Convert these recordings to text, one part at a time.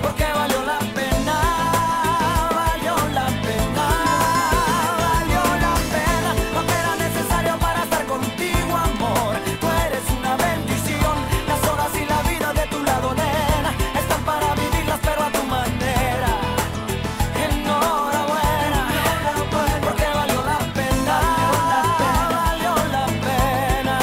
porque valió la pena, valió la pena, valió la pena. Lo que era necesario para estar contigo, amor. Tú eres una bendición, las horas y la vida de tu lado, nena, están para vivirlas pero a tu manera. Enhorabuena, porque valió la pena, valió la pena.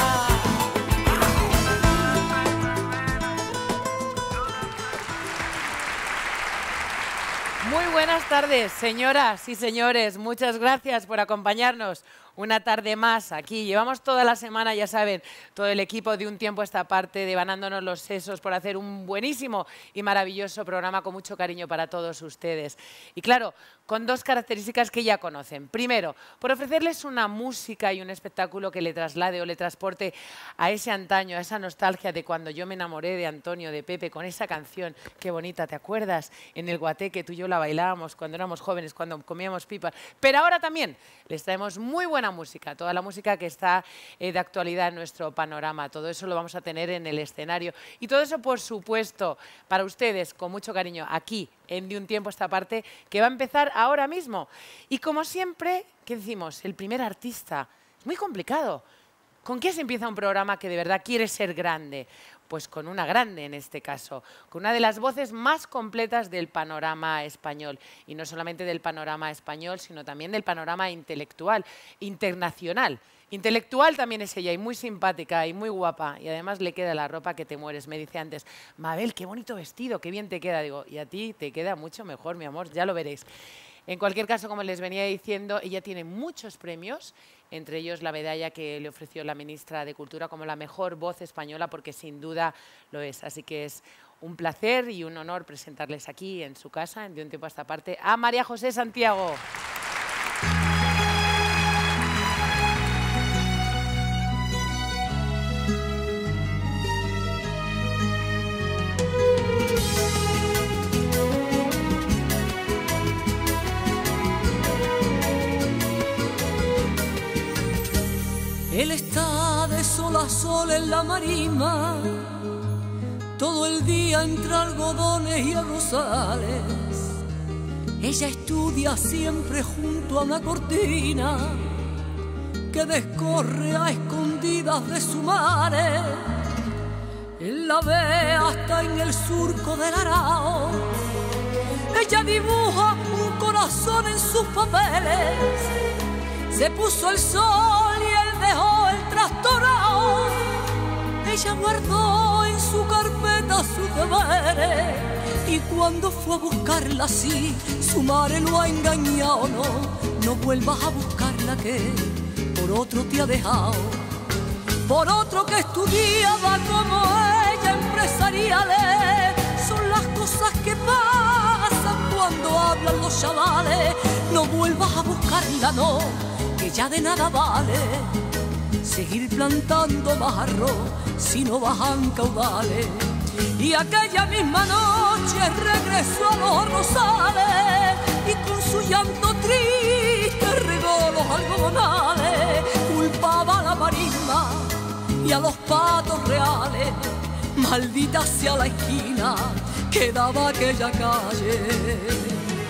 Muy buenas tardes, señoras y señores. Muchas gracias por acompañarnos una tarde más aquí. Llevamos toda la semana, ya saben, todo el equipo de Un Tiempo a esta parte, devanándonos los sesos por hacer un buenísimo y maravilloso programa con mucho cariño para todos ustedes. Y claro, con dos características que ya conocen. Primero, por ofrecerles una música y un espectáculo que le traslade o le transporte a ese antaño, a esa nostalgia de cuando yo me enamoré de Antonio, de Pepe, con esa canción. Qué bonita, ¿te acuerdas? En el Guateque tú y yo la bailábamos cuando éramos jóvenes, cuando comíamos pipas. Pero ahora también les traemos muy buena música, toda la música que está de actualidad en nuestro panorama. Todo eso lo vamos a tener en el escenario. Y todo eso, por supuesto, para ustedes, con mucho cariño, aquí, en De Un Tiempo a esta parte, que va a empezar ahora mismo. Y como siempre, ¿qué decimos? El primer artista. Es muy complicado. ¿Con qué se empieza un programa que de verdad quiere ser grande? Pues con una grande en este caso, con una de las voces más completas del panorama español. Y no solamente del panorama español, sino también del panorama intelectual, internacional. Intelectual también es ella, y muy simpática y muy guapa. Y además le queda la ropa que te mueres. Me dice antes, Mabel, qué bonito vestido, qué bien te queda. Digo, y a ti te queda mucho mejor, mi amor, ya lo veréis. En cualquier caso, como les venía diciendo, ella tiene muchos premios, entre ellos la medalla que le ofreció la ministra de Cultura como la mejor voz española, porque sin duda lo es. Así que es un placer y un honor presentarles aquí en su casa, en De Un Tiempo a esta parte, a María José Santiago. Él está de sol a sol en la marisma, todo el día entre algodones y arrozales. Ella estudia siempre junto a una cortina que descorre a escondidas de su mare. Él la ve hasta en el surco del arao. Ella dibuja un corazón en sus papeles. Se puso el sol y él dejó el trastornado. Ella guardó en su carpeta sus deberes, y cuando fue a buscarla así, su madre lo ha engañado. No vuelvas a buscarla, que por otro te ha dejado, por otro que estudiaba como ella, empresariales. Son las cosas que pasan cuando hablan los chavales. No vuelvas a buscarla, no, que ya de nada vale seguir plantando más arroz si no bajan caudales. Y aquella misma noche regresó a los rosales y con su llanto triste regó los algodonales. Culpaba a la marisma y a los patos reales. Maldita sea la esquina que daba aquella calle.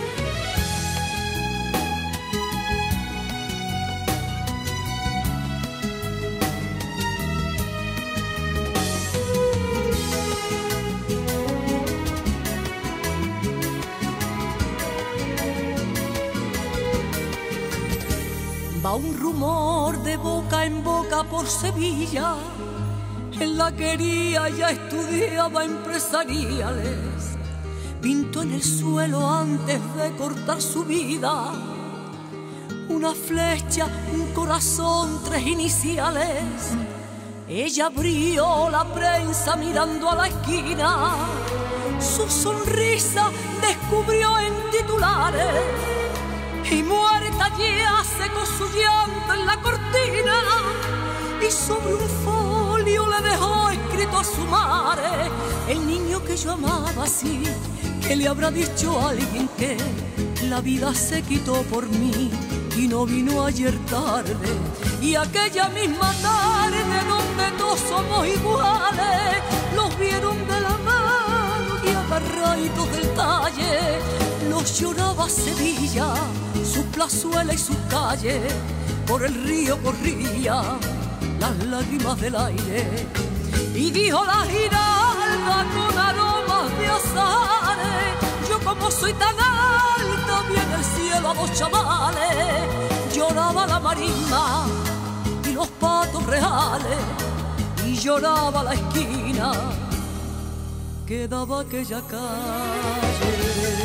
Va un rumor de boca en boca por Sevilla, él la quería, ya estudiaba empresariales. Pintó en el suelo antes de cortar su vida una flecha, un corazón, 3 iniciales. Ella abrió la prensa mirando a la esquina, su sonrisa descubrió en titulares. Y muerta ya secó su llanto en la cortina, y sobre un folio le dejó escrito a su madre: el niño que yo amaba así, que le habrá dicho a alguien que la vida se quitó por mí y no vino ayer tarde. Y aquella misma tarde donde todos somos iguales, los vieron de la mano guiando agarraditos del talle, los lloraba Sevilla, su plazuela y su calle, por el río corrían las lágrimas del aire. Y dijo la giralda con aromas de azares, yo como soy tan alta, vi en el cielo a dos chavales, lloraba la marisma y los patos reales, y lloraba la esquina que daba aquella calle.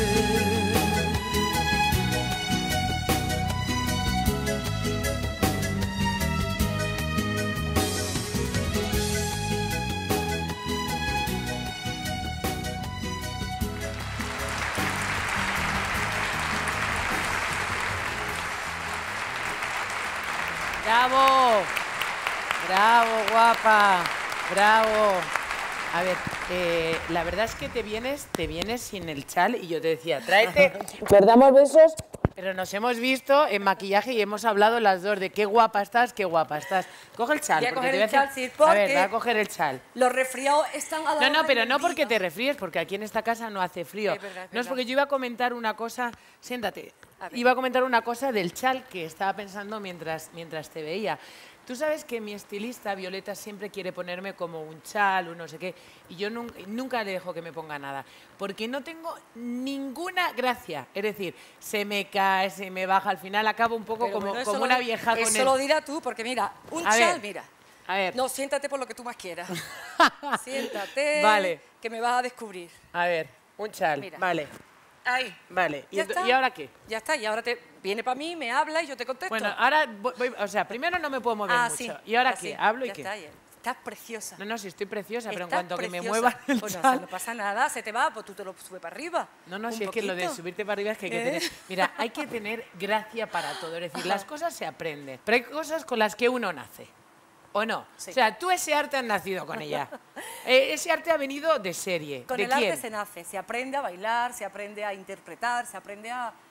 ¡Bravo! ¡Bravo, guapa! ¡Bravo! A ver, la verdad es que te vienes sin el chal y yo te decía, tráete, nos damos besos, pero nos hemos visto en maquillaje y hemos hablado las dos de qué guapa estás, qué guapa estás. Coge el chal. Voy a porque coger te voy el chal, sí, A ver, porque va a coger el chal. los resfriados están a la No, orden pero del no porque día. te resfríes, porque aquí en esta casa no hace frío. Es verdad, es No es verdad. porque yo iba a comentar una cosa, siéntate, A ver. iba a comentar una cosa del chal que estaba pensando mientras te veía. Tú sabes que mi estilista, Violeta, siempre quiere ponerme como un chal, un no sé qué, y yo nunca le dejo que me ponga nada, porque no tengo ninguna gracia. Es decir, se me cae, se me baja, al final acabo un poco Pero como, bueno, eso como lo una di- vieja con Eso el... lo dirás tú, porque mira, un A chal, ver, mira. A ver, No, siéntate por lo que tú más quieras. Siéntate, Vale. que me vas a descubrir. a ver, un chal, Mira. vale, Ahí. vale. Ya está. ¿Y ahora qué? Ya está, y ahora te viene para mí, me habla y yo te contesto. Bueno, ahora o sea, primero no me puedo mover mucho. sí. ¿Y ahora así. qué? ¿Hablo y Ya qué? está, ya. Estás preciosa. No, sí, estoy preciosa, pero en Estás cuanto que me preciosa. mueva el Pues no, chal... no pasa nada, se te va, pues tú te lo subes para arriba. No, un si es que lo de poquito. subirte para arriba es que hay que tener... Mira, hay que tener gracia para todo. Es decir, las cosas se aprenden, pero hay cosas con las que uno nace. ¿O no? Sí. O sea, tú ese arte has nacido con ella. Ese arte ha venido de serie. Con ¿De el quién? arte se nace, se aprende a bailar, se aprende a interpretar, se aprende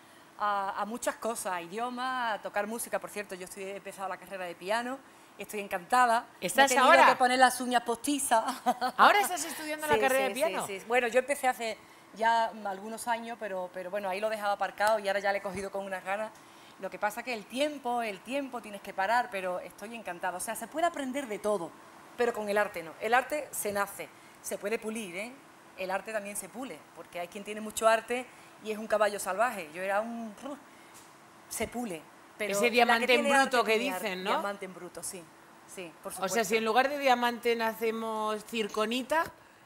a muchas cosas, a idiomas, a tocar música. Por cierto, yo he empezado la carrera de piano, estoy encantada. ¿Estás Me he tenido ahora? que poner las uñas postizas. ¿Ahora estás estudiando la Sí, carrera sí, de piano? Sí, sí. Bueno, yo empecé hace ya algunos años, pero bueno, ahí lo dejaba aparcado y ahora ya le he cogido con unas ganas. Lo que pasa que el tiempo tienes que parar, pero estoy encantada. O sea, se puede aprender de todo, pero con el arte no. El arte se nace, se puede pulir, ¿eh? El arte también se pule, porque hay quien tiene mucho arte y es un caballo salvaje. Yo era un... Se pule. Pero Ese la diamante que en tiene bruto arte que tiene arte. dicen, ¿no? Diamante en bruto, sí. Sí, por O supuesto. sea, si en lugar de diamante nacemos circonita...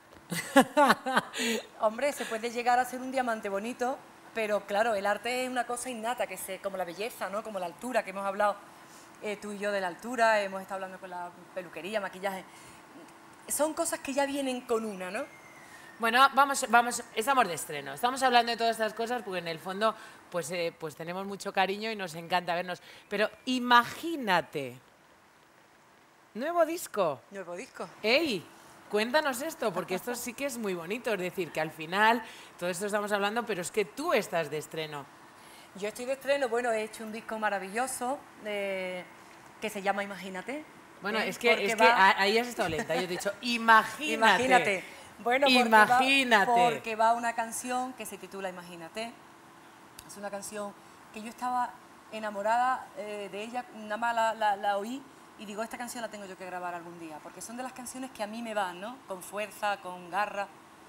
Hombre, se puede llegar a ser un diamante bonito, pero claro, el arte es una cosa innata, como la belleza, ¿no? Como la altura, que hemos hablado tú y yo de la altura, hemos estado hablando con la peluquería, maquillaje. Son cosas que ya vienen con una, ¿no? Bueno, vamos, estamos de estreno. Estamos hablando de todas estas cosas porque en el fondo pues tenemos mucho cariño y nos encanta vernos. Pero imagínate, nuevo disco. Nuevo disco. ¡Ey! Cuéntanos esto, porque esto sí que es muy bonito. Es decir, que al final, todo esto estamos hablando, pero es que tú estás de estreno. Yo estoy de estreno, bueno, he hecho un disco maravilloso que se llama Imagínate. Bueno, ¿eh? es que ahí has estado lenta. Yo te he dicho, imagínate. Imagínate. Bueno, Imagínate. Porque va una canción que se titula Imagínate. Es una canción que yo estaba enamorada de ella, nada más la oí y digo, esta canción la tengo yo que grabar algún día, porque son de las canciones que a mí me van, ¿no? Con fuerza, con garra.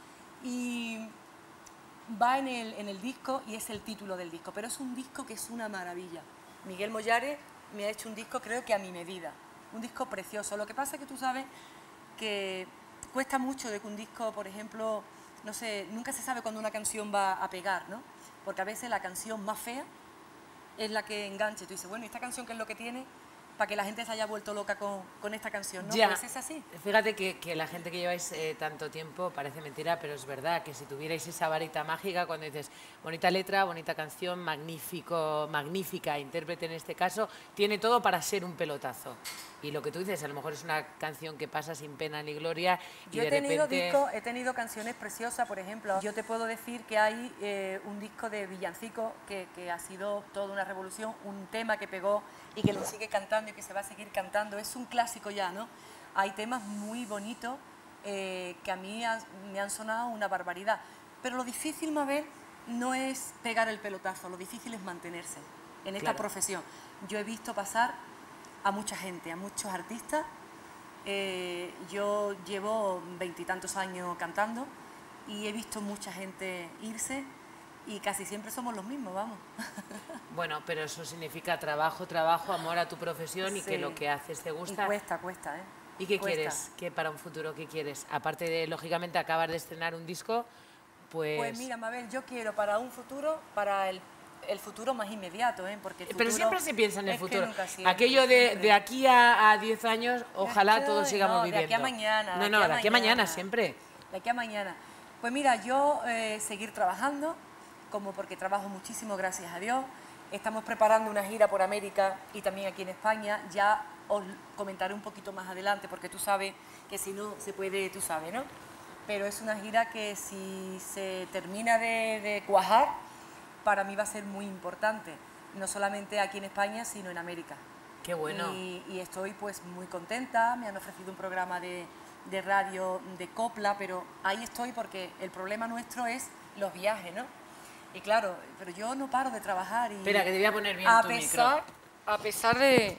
Y va en el disco y es el título del disco, pero es un disco que es una maravilla. Miguel Mollares me ha hecho un disco, creo que a mi medida, un disco precioso. Lo que pasa es que tú sabes que cuesta mucho de que un disco, por ejemplo, no sé, nunca se sabe cuándo una canción va a pegar, ¿no? Porque a veces la canción más fea es la que enganche. Tú dices, bueno, ¿y esta canción qué es lo que tiene para que la gente se haya vuelto loca con esta canción? ¿No? Ya. Pues es así. Fíjate que la gente que lleváis tanto tiempo, parece mentira, pero es verdad, que si tuvierais esa varita mágica, cuando dices bonita letra, bonita canción, magnífica intérprete en este caso, tiene todo para ser un pelotazo. Y lo que tú dices, a lo mejor es una canción que pasa sin pena ni gloria y Yo de repente... he tenido canciones preciosas, por ejemplo. Yo te puedo decir que hay un disco de villancico que ha sido toda una revolución, un tema que pegó y que lo sigue cantando y que se va a seguir cantando. Es un clásico ya, ¿no? Hay temas muy bonitos que a mí me han sonado una barbaridad. Pero lo difícil, Mabel, no es pegar el pelotazo, lo difícil es mantenerse en esta profesión. Yo he visto pasar a mucha gente, a muchos artistas. Yo llevo 20 y tantos años cantando y he visto mucha gente irse y casi siempre somos los mismos, vamos. Bueno, pero eso significa trabajo, trabajo, amor a tu profesión y que lo que haces te gusta. Y cuesta, ¿eh? ¿Y qué quieres? ¿Qué para un futuro qué quieres? Aparte de, lógicamente, acabar de estrenar un disco, pues... Pues mira, Mabel, yo quiero para un futuro, para el futuro más inmediato, ¿eh? Porque el futuro, pero siempre se piensa en el futuro. Siempre, aquello de aquí a 10 años, ojalá todos sigamos viviendo. De aquí a mañana. No, de aquí a mañana siempre. De aquí a mañana. Pues mira, yo seguir trabajando, como porque trabajo muchísimo, gracias a Dios. Estamos preparando una gira por América y también aquí en España. Ya os comentaré un poquito más adelante, porque tú sabes que si no se puede, tú sabes, ¿no? Pero es una gira que si se termina de cuajar, para mí va a ser muy importante, no solamente aquí en España, sino en América. Qué bueno. Y estoy pues muy contenta, me han ofrecido un programa de radio de copla, pero ahí estoy porque el problema nuestro es los viajes, ¿no? Y claro, pero yo no paro de trabajar y... Espera, que te voy a poner bien tu micro. A pesar de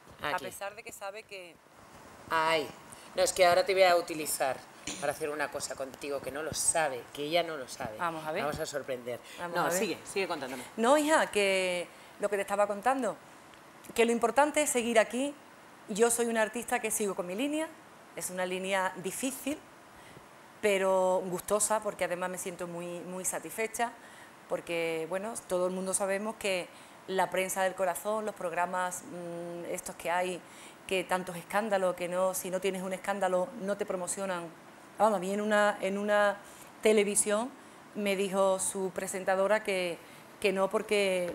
que sabe que... Ay, no, es que ahora te voy a utilizar para hacer una cosa contigo que no lo sabe, que ella no lo sabe. Vamos a ver. Vamos a sorprender. Vamos a ver. Sigue contándome. No, hija, que lo que te estaba contando, que lo importante es seguir aquí. Yo soy una artista que sigo con mi línea, es una línea difícil, pero gustosa, porque además me siento muy satisfecha, porque, bueno, todo el mundo sabemos que la prensa del corazón, los programas estos que hay, que tantos escándalos, que no, si no tienes un escándalo no te promocionan. Vamos, a mí en una televisión me dijo su presentadora que no, porque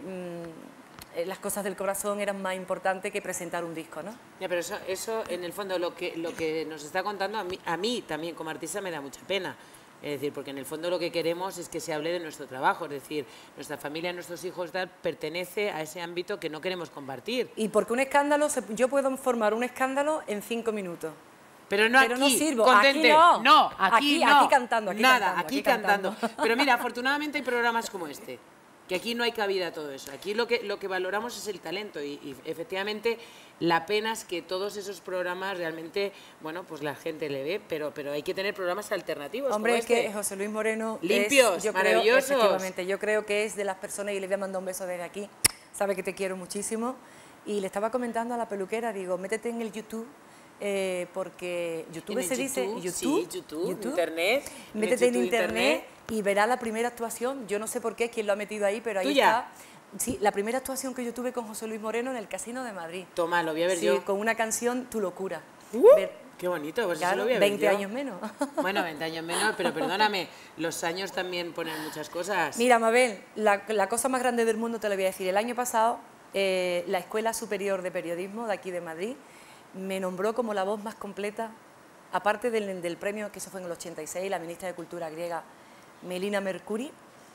las cosas del corazón eran más importantes que presentar un disco, ¿no? Ya, pero eso en el fondo, lo que nos está contando, a mí también como artista me da mucha pena. Es decir, porque en el fondo lo que queremos es que se hable de nuestro trabajo, es decir, nuestra familia, nuestros hijos, pertenece a ese ámbito que no queremos compartir. Y porque un escándalo, yo puedo formar un escándalo en 5 minutos. Pero no pero aquí, no sirvo. contente. Aquí no. Aquí cantando. Aquí cantando. Pero mira, afortunadamente hay programas como este, que aquí no hay cabida a todo eso. Aquí lo que valoramos es el talento y efectivamente la pena es que todos esos programas realmente, bueno, pues la gente le ve, pero hay que tener programas alternativos. Hombre, como es que José Luis Moreno limpios, maravillosos. Efectivamente, yo creo que es de las personas, y le voy a mandar un beso desde aquí, sabe que te quiero muchísimo, y le estaba comentando a la peluquera, digo, métete en el YouTube, porque YouTube se dice... Sí, YouTube, Internet. Métete en Internet y verá la primera actuación, yo no sé por qué, quién lo ha metido ahí, pero ahí ¿Tuya? está. Sí, la primera actuación que yo tuve con José Luis Moreno en el Casino de Madrid. Toma, lo voy a ver yo. Sí, con una canción, Tu locura. Qué bonito, pues claro, eso lo voy a ver 20 yo. años menos. Bueno, 20 años menos, pero perdóname, los años también ponen muchas cosas. Mira, Mabel, la cosa más grande del mundo te la voy a decir. El año pasado, la Escuela Superior de Periodismo de aquí de Madrid me nombró como la voz más completa, aparte del premio, que eso fue en el 86, la ministra de Cultura griega, Melina Mercouri,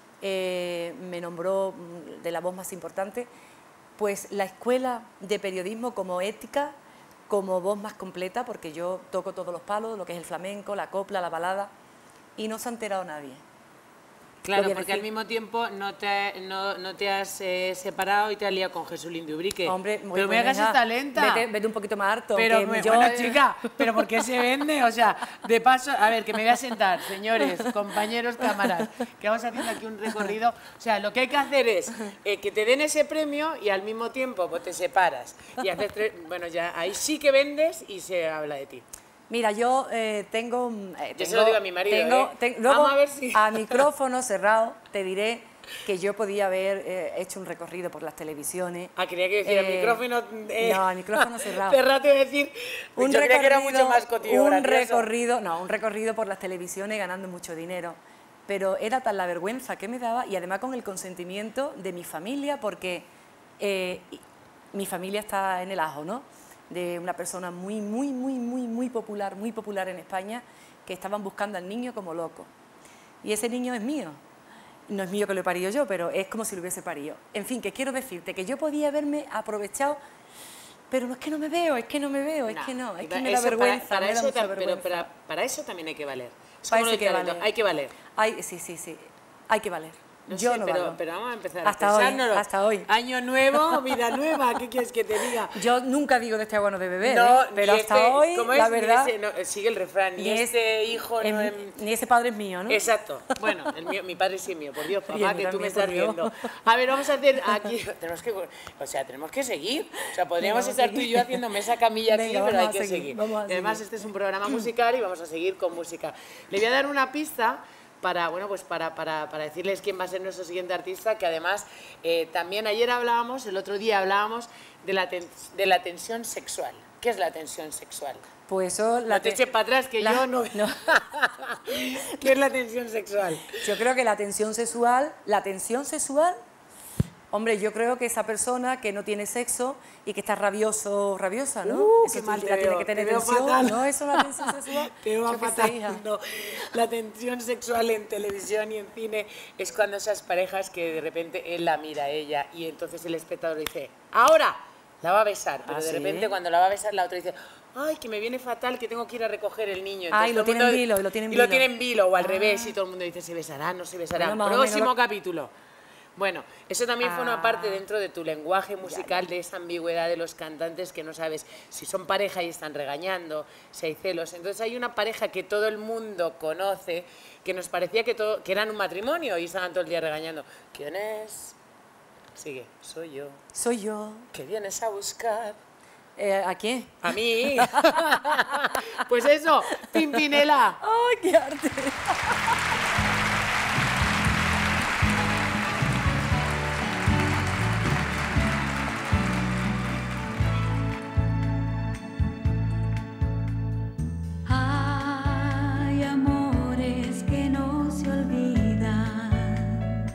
me nombró de la voz más importante, pues la Escuela de Periodismo como ética, como voz más completa, porque yo toco todos los palos, lo que es el flamenco, la copla, la balada, y no se ha enterado nadie. Claro, porque al mismo tiempo no te has separado y te has liado con Jesulín de Ubrique. Hombre, pero me hagas esta lenta. Vete un poquito más harto. Pero, bueno, chica, ¿pero por qué se vende? O sea, de paso, a ver, que me voy a sentar, señores, compañeros, cámaras, que vamos haciendo aquí un recorrido. O sea, lo que hay que hacer es que te den ese premio y al mismo tiempo pues, te separas. Y haces bueno, ya ahí sí que vendes y se habla de ti. Mira, yo tengo... Yo se lo digo a mi marido, luego, vamos a ver si... a micrófono cerrado, te diré que yo podía haber hecho un recorrido por las televisiones. Ah, quería que decir micrófono... no, al micrófono cerrado. Cerrado te voy a decir... Un yo creía que era mucho más un recorrido por las televisiones ganando mucho dinero. Pero era tan la vergüenza que me daba, y además con el consentimiento de mi familia, porque mi familia está en el ajo, ¿no? De una persona muy popular en España, que estaban buscando al niño como loco. Y ese niño es mío. No es mío que lo he parido yo, pero es como si lo hubiese parido. En fin, que quiero decirte que yo podía haberme aprovechado, pero no es que no me veo, es que no me veo, es que no, es que me da vergüenza, me da mucha vergüenza. Pero para eso también hay que valer. O Es como parece el que talento, vale. hay que valer. Sí, hay que valer. No Yo sé, no pero valgo. vamos a empezar Hasta a hoy, pensárnoslo. hasta hoy. Año nuevo, vida nueva, ¿qué quieres que te diga? Yo nunca digo de este agua no de beber, No, ¿eh? Pero ni hasta este, hoy, ¿cómo la es? verdad... Ni ese, no, sigue el refrán, ni este hijo no es... Ni ese padre es mío, ¿no? Exacto. Bueno, el mío, mi padre sí es mío, por Dios, Y papá, el mío que tú me también, estás por Dios. viendo. A ver, vamos a hacer aquí, tenemos que seguir. O sea, podríamos Venga, estar vamos a tú y seguir. yo haciendo mesa camilla aquí, Venga, pero hay vamos a que seguir, seguir. vamos a Y además, seguir. este es un programa musical y vamos a seguir con música. Le voy a dar una pista para, bueno, pues para decirles quién va a ser nuestro siguiente artista, que además también ayer hablábamos, el otro día hablábamos de la tensión sexual. ¿Qué es la tensión sexual? Pues eso... No te eches para atrás, que yo no... ¿Qué es la tensión sexual? Yo creo que la tensión sexual... Hombre, yo creo que esa persona que no tiene sexo y que está rabioso, rabiosa, ¿no? Qué Eso mal te tiene veo, que tener te veo tensión, fatal. ¿no? ¿Eso es una tensión sexual? Te va Yo qué sé, fatal. hija. No. La tensión sexual en televisión y en cine es cuando esas parejas que de repente él la mira a ella y entonces el espectador dice, ahora la va a besar, pero ¿Ah, de sí? repente cuando la va a besar la otra dice, ay, que me viene fatal, que tengo que ir a recoger el niño. Ah, y lo todo el tienen mundo- vilo, y lo tienen y lo vilo. tienen vilo, o al revés, y todo el mundo dice, ¿se besarán? ¿No se besarán? Bueno, más o menos Próximo lo- capítulo. Bueno, eso también forma parte dentro de tu lenguaje musical, de esa ambigüedad de los cantantes que no sabes si son pareja y están regañando, si hay celos. Entonces hay una pareja que todo el mundo conoce, que nos parecía que eran un matrimonio y estaban todo el día regañando. ¿Quién es? Sigue, soy yo. Soy yo. ¿Qué vienes a buscar? ¿A quién? A mí. Pues eso, Pimpinela. ¡Ay, qué arte! Hay amores que no se olvidan,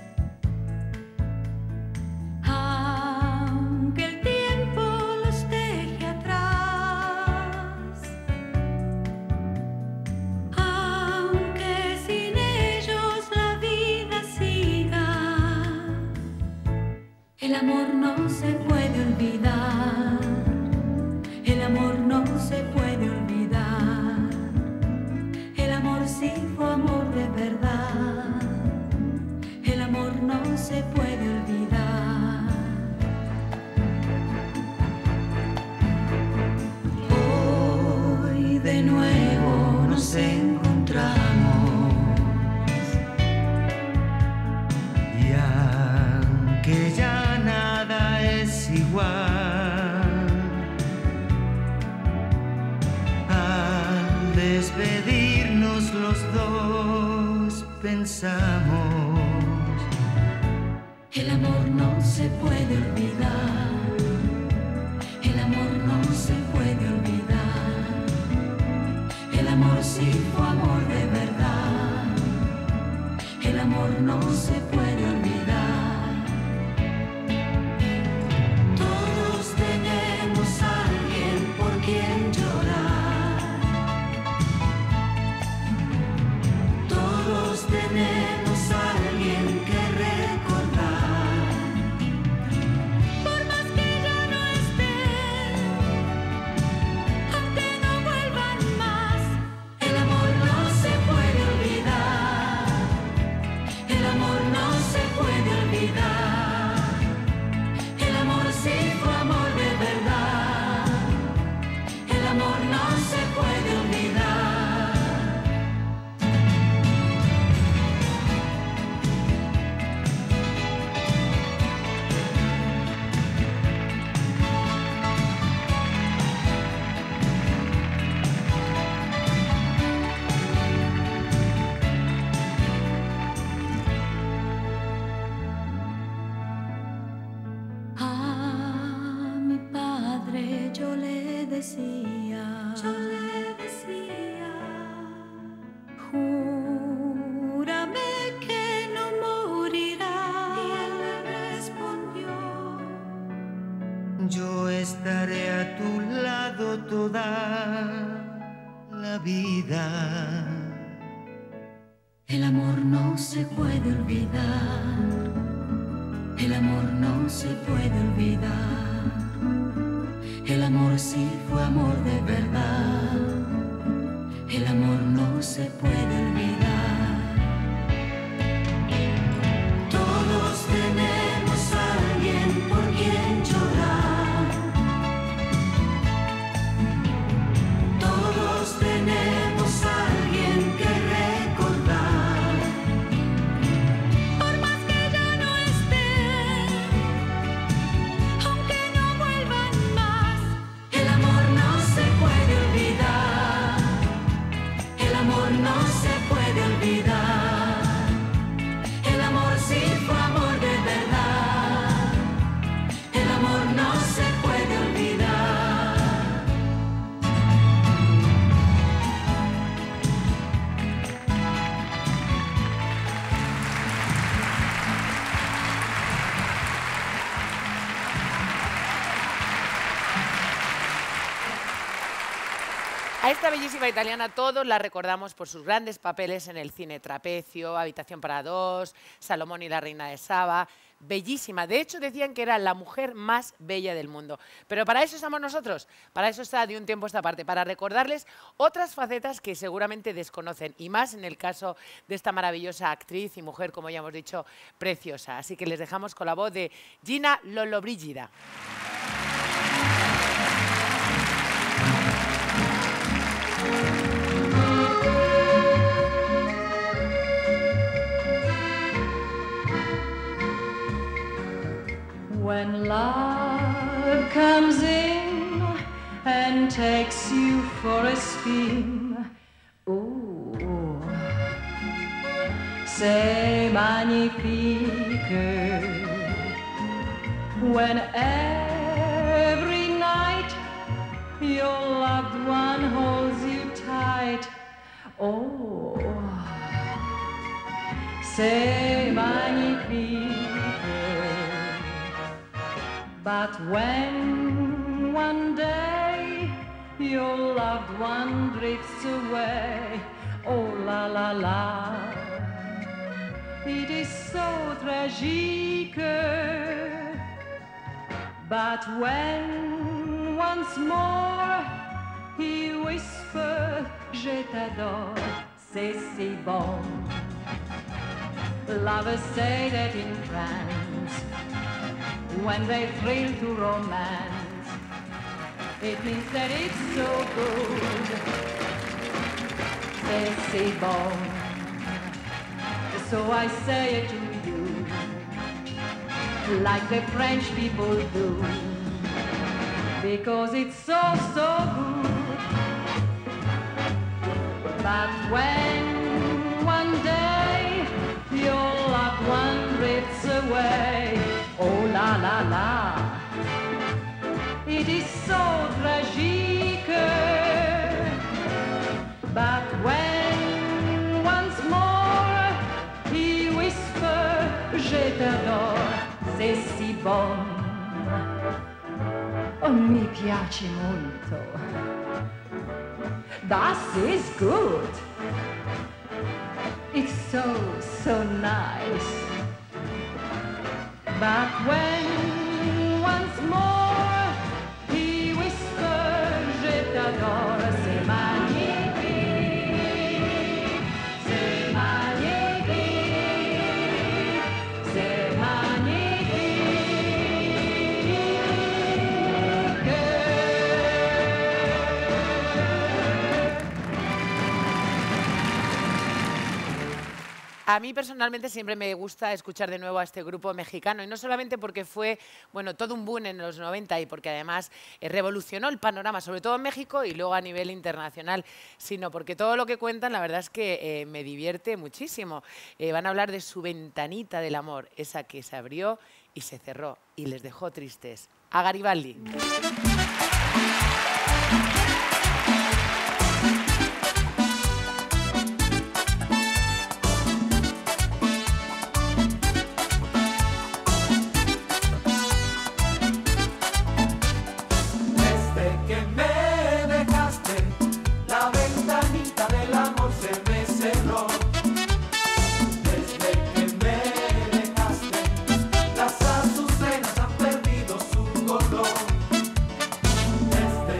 aunque el tiempo los deje atrás, aunque sin ellos la vida siga. El amor no se puede olvidar, el amor no se puede olvidar. El amor sí fue amor de verdad, el amor no se puede olvidar. Hoy de nuevo nos encontramos, Y aunque ya nada es igual, al despedirnos los dos pensamos, el amor no se puede olvidar, el amor no se puede olvidar. El amor sí fue amor de verdad, el amor no se puede olvidar. Todos tenemos a alguien por quien llorar, todos tenemos a alguien que recordar. Por más que ya no estén, aunque no vuelvan más, el amor no se puede olvidar, el amor no se puede olvidar. El amor sí fue amor de verdad, el amor no se puede olvidar. A mi padre yo le decía, júrame que no morirás. Y él me respondió, yo estaré a tu lado toda la vida. el amor no se puede olvidar, el amor no se puede olvidar. El amor sí fue amor de verdad, el amor no se puede olvidar. A esta bellísima italiana todos la recordamos por sus grandes papeles en el cine Trapecio, Habitación para dos, Salomón y la reina de Saba. Bellísima. De hecho, decían que era la mujer más bella del mundo. Pero para eso estamos nosotros. Para eso está De un tiempo a esta parte. Para recordarles otras facetas que seguramente desconocen. Y más en el caso de esta maravillosa actriz y mujer, como ya hemos dicho, preciosa. Así que les dejamos con la voz de Gina Lollobrigida. When love comes in and takes you for a spin, ooh, c'est magnifique. When every night your loved one holds you tight, oh, c'est magnifique. But when one day your loved one drifts away, oh la la la, it is so tragique. But when once more he whispers, je t'adore, c'est si bon. Lovers say that in France, when they thrill to romance, it means that it's so good. C'est si bon. So I say it to you, like the French people do, because it's so, so good. But when one day your loved one drifts away, oh la la la, it is so tragique. But when once more he whispers, je t'adore, c'est si bon. Oh, mi piace molto. That is good. It's so, so nice. But when once more he whispers, je t'adore, c'est magnifique, c'est magnifique, c'est magnifique. A mí personalmente siempre me gusta escuchar de nuevo a este grupo mexicano, y no solamente porque fue, bueno, todo un boom en los 90 y porque además revolucionó el panorama, sobre todo en México y luego a nivel internacional, sino porque todo lo que cuentan la verdad es que me divierte muchísimo. Van a hablar de su ventanita del amor, esa que se abrió y se cerró y les dejó tristes. A Garibaldi. Las azucenas han perdido su color.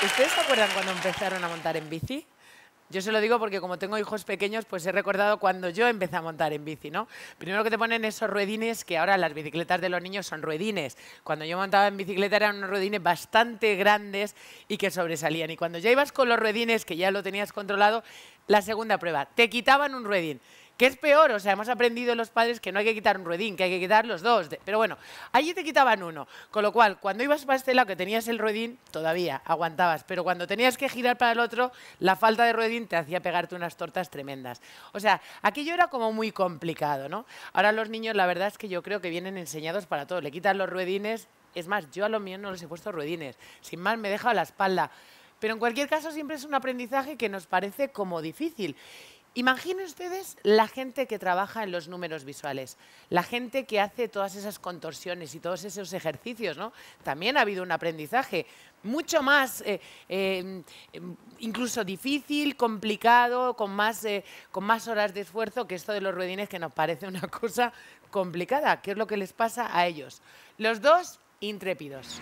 ¿Ustedes se acuerdan cuando empezaron a montar en bici? Yo se lo digo porque como tengo hijos pequeños, pues he recordado cuando yo empecé a montar en bici, ¿no? Primero que te ponen esos ruedines, que ahora las bicicletas de los niños son ruedines. Cuando yo montaba en bicicleta eran unos ruedines bastante grandes y que sobresalían. Y cuando ya ibas con los ruedines, que ya lo tenías controlado, la segunda prueba, te quitaban un ruedín. ¿Qué es peor? O sea, hemos aprendido los padres que no hay que quitar un ruedín, que hay que quitar los dos. Pero bueno, allí te quitaban uno. Con lo cual, cuando ibas para este lado que tenías el ruedín, todavía aguantabas. Pero cuando tenías que girar para el otro, la falta de ruedín te hacía pegarte unas tortas tremendas. O sea, aquello era como muy complicado, ¿no? Ahora los niños, la verdad es que yo creo que vienen enseñados para todo. Le quitan los ruedines. Es más, yo a los míos no les he puesto ruedines. Sin más, me deja a la espalda. Pero en cualquier caso, siempre es un aprendizaje que nos parece como difícil. Imaginen ustedes la gente que trabaja en los números visuales, la gente que hace todas esas contorsiones y todos esos ejercicios, ¿no? También ha habido un aprendizaje mucho más, incluso difícil, complicado, con más horas de esfuerzo que esto de los ruedines, que nos parece una cosa complicada. ¿Qué es lo que les pasa a ellos? Los dos intrépidos.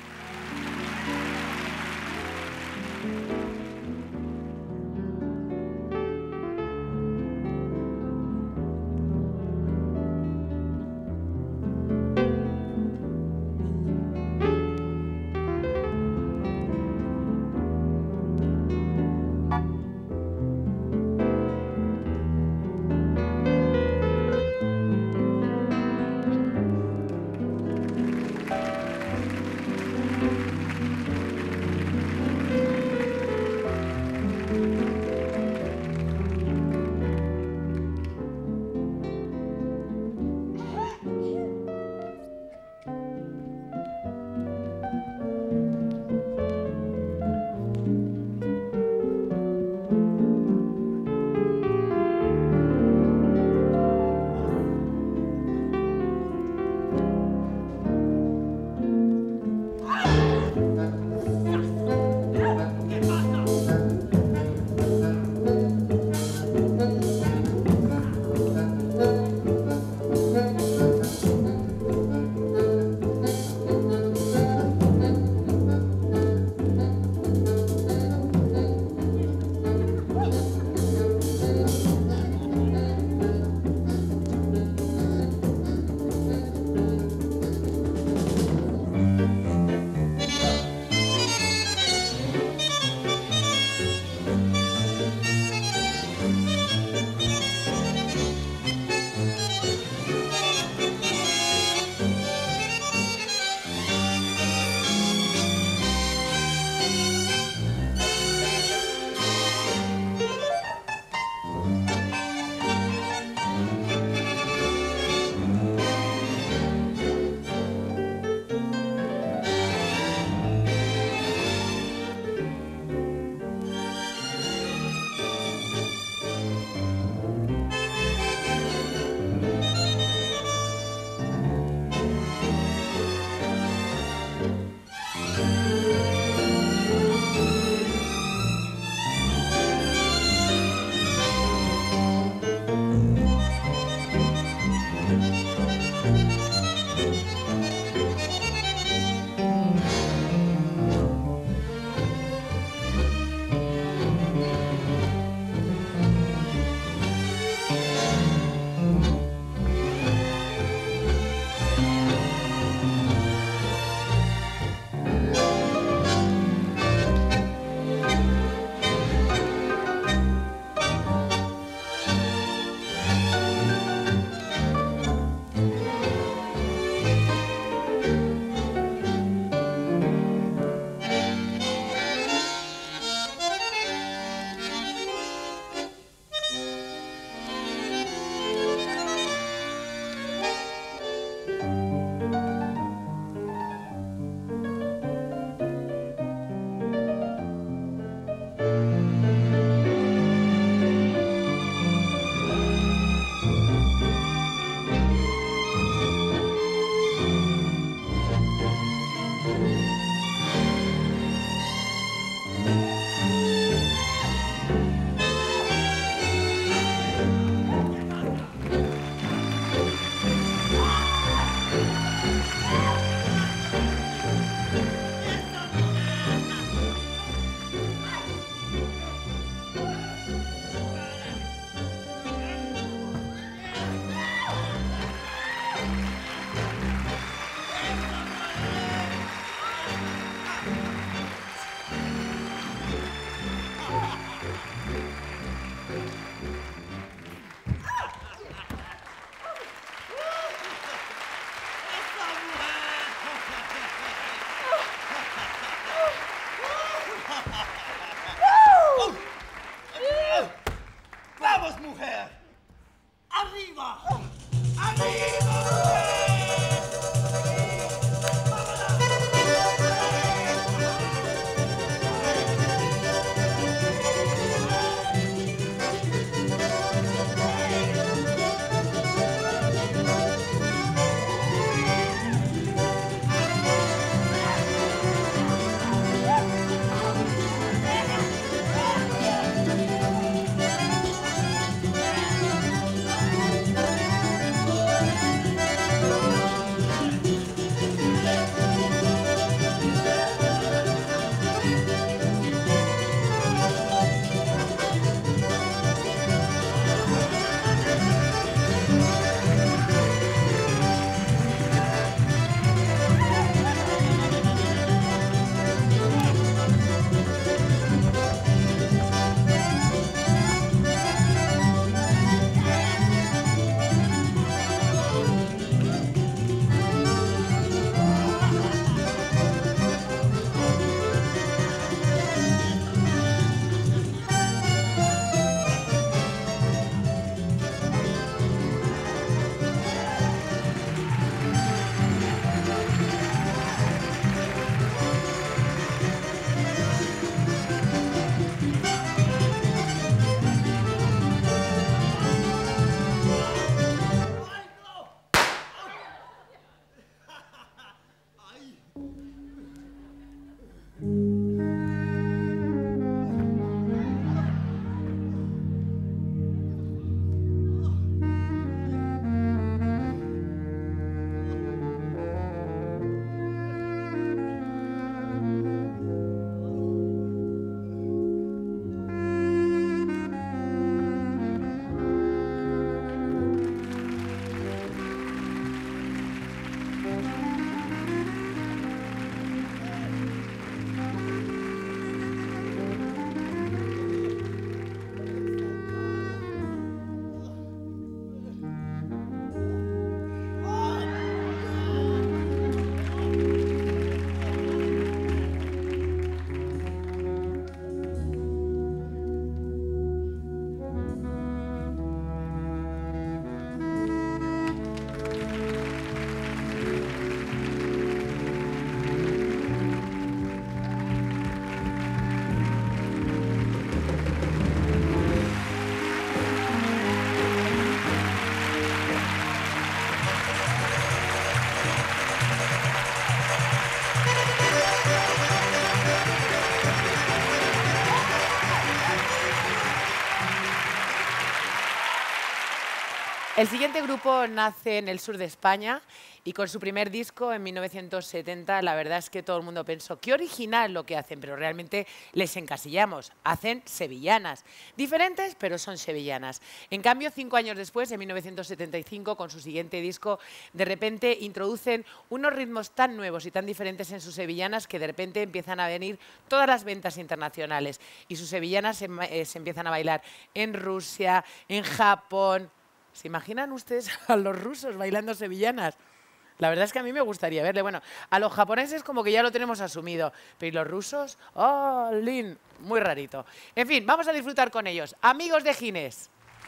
El siguiente grupo nace en el sur de España y con su primer disco en 1970 la verdad es que todo el mundo pensó qué original lo que hacen, pero realmente les encasillamos. Hacen sevillanas, diferentes pero son sevillanas. En cambio, 5 años después, en 1975, con su siguiente disco, de repente introducen unos ritmos tan nuevos y tan diferentes en sus sevillanas que de repente empiezan a venir todas las ventas internacionales y sus sevillanas se empiezan a bailar en Rusia, en Japón. ¿Se imaginan ustedes a los rusos bailando sevillanas? La verdad es que a mí me gustaría verle. Bueno, a los japoneses como que ya lo tenemos asumido, pero ¿y los rusos? ¡Oh, Lin! Muy rarito. En fin, vamos a disfrutar con ellos. Amigos de Gines.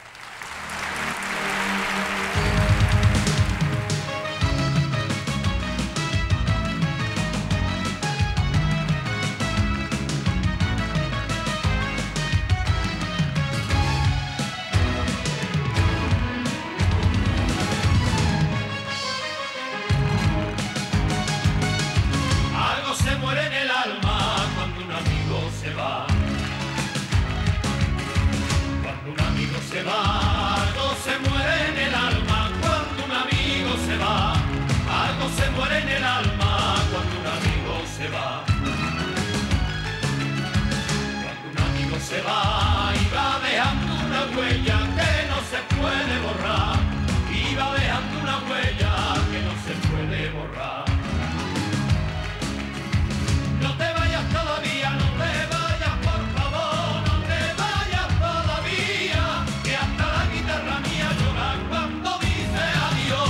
Se va y va dejando una huella que no se puede borrar, y va dejando una huella que no se puede borrar. No te vayas todavía, no te vayas por favor, no te vayas todavía, que hasta la guitarra mía llora cuando dice adiós.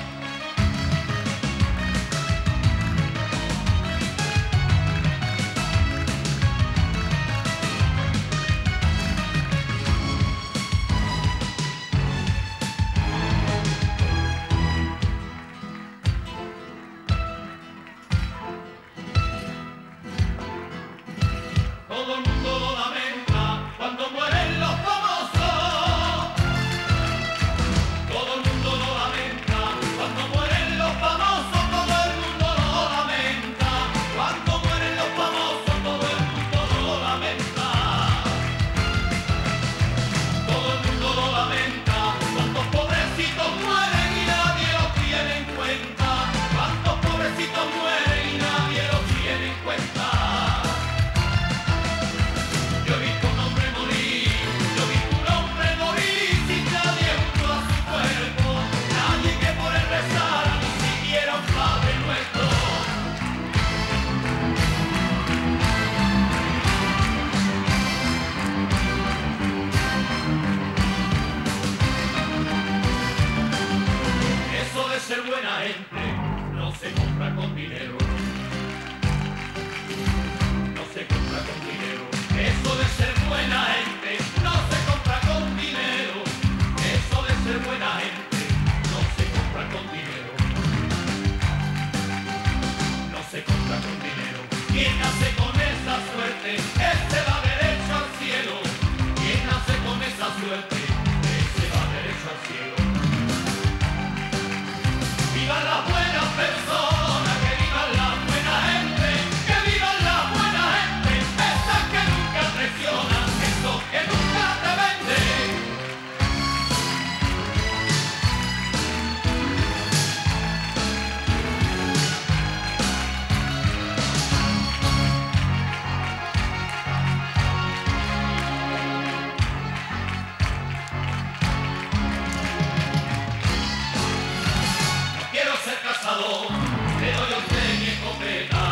Todo el mundo lo lamenta cuando mueren los famosos. Todo el mundo lo lamenta cuando mueren los famosos. Todo el mundo lo lamenta cuando mueren los famosos. Todo el mundo lo lamenta. Todo el mundo lo lamenta. Cuántos pobrecitos mueren y nadie los tiene en cuenta. Cuántos pobrecitos mueren y nadie los tiene en cuenta. Yo he visto un hombre morir, yo he visto un hombre morir sin nadie junto a su cuerpo, nadie que por él rezara, ni siquiera un Padre Nuestro. Eso de ser buena gente no se compra con dinero. No se compra con dinero. Eso de ser buena gente no se compra con dinero. Eso de ser buena gente no se compra con dinero. No se compra con dinero. Quien nace con esa suerte, ese va derecho al cielo. Quien nace con esa suerte, ese va derecho al cielo. ¡Vivan las buenas personas! ¡Que vivan las buenas gente! ¡Que vivan las buenas gente! ¡Esas que nunca traicionan! ¡Esos que nunca te venden! No quiero ser cazador, le doy a usted mi escopeta.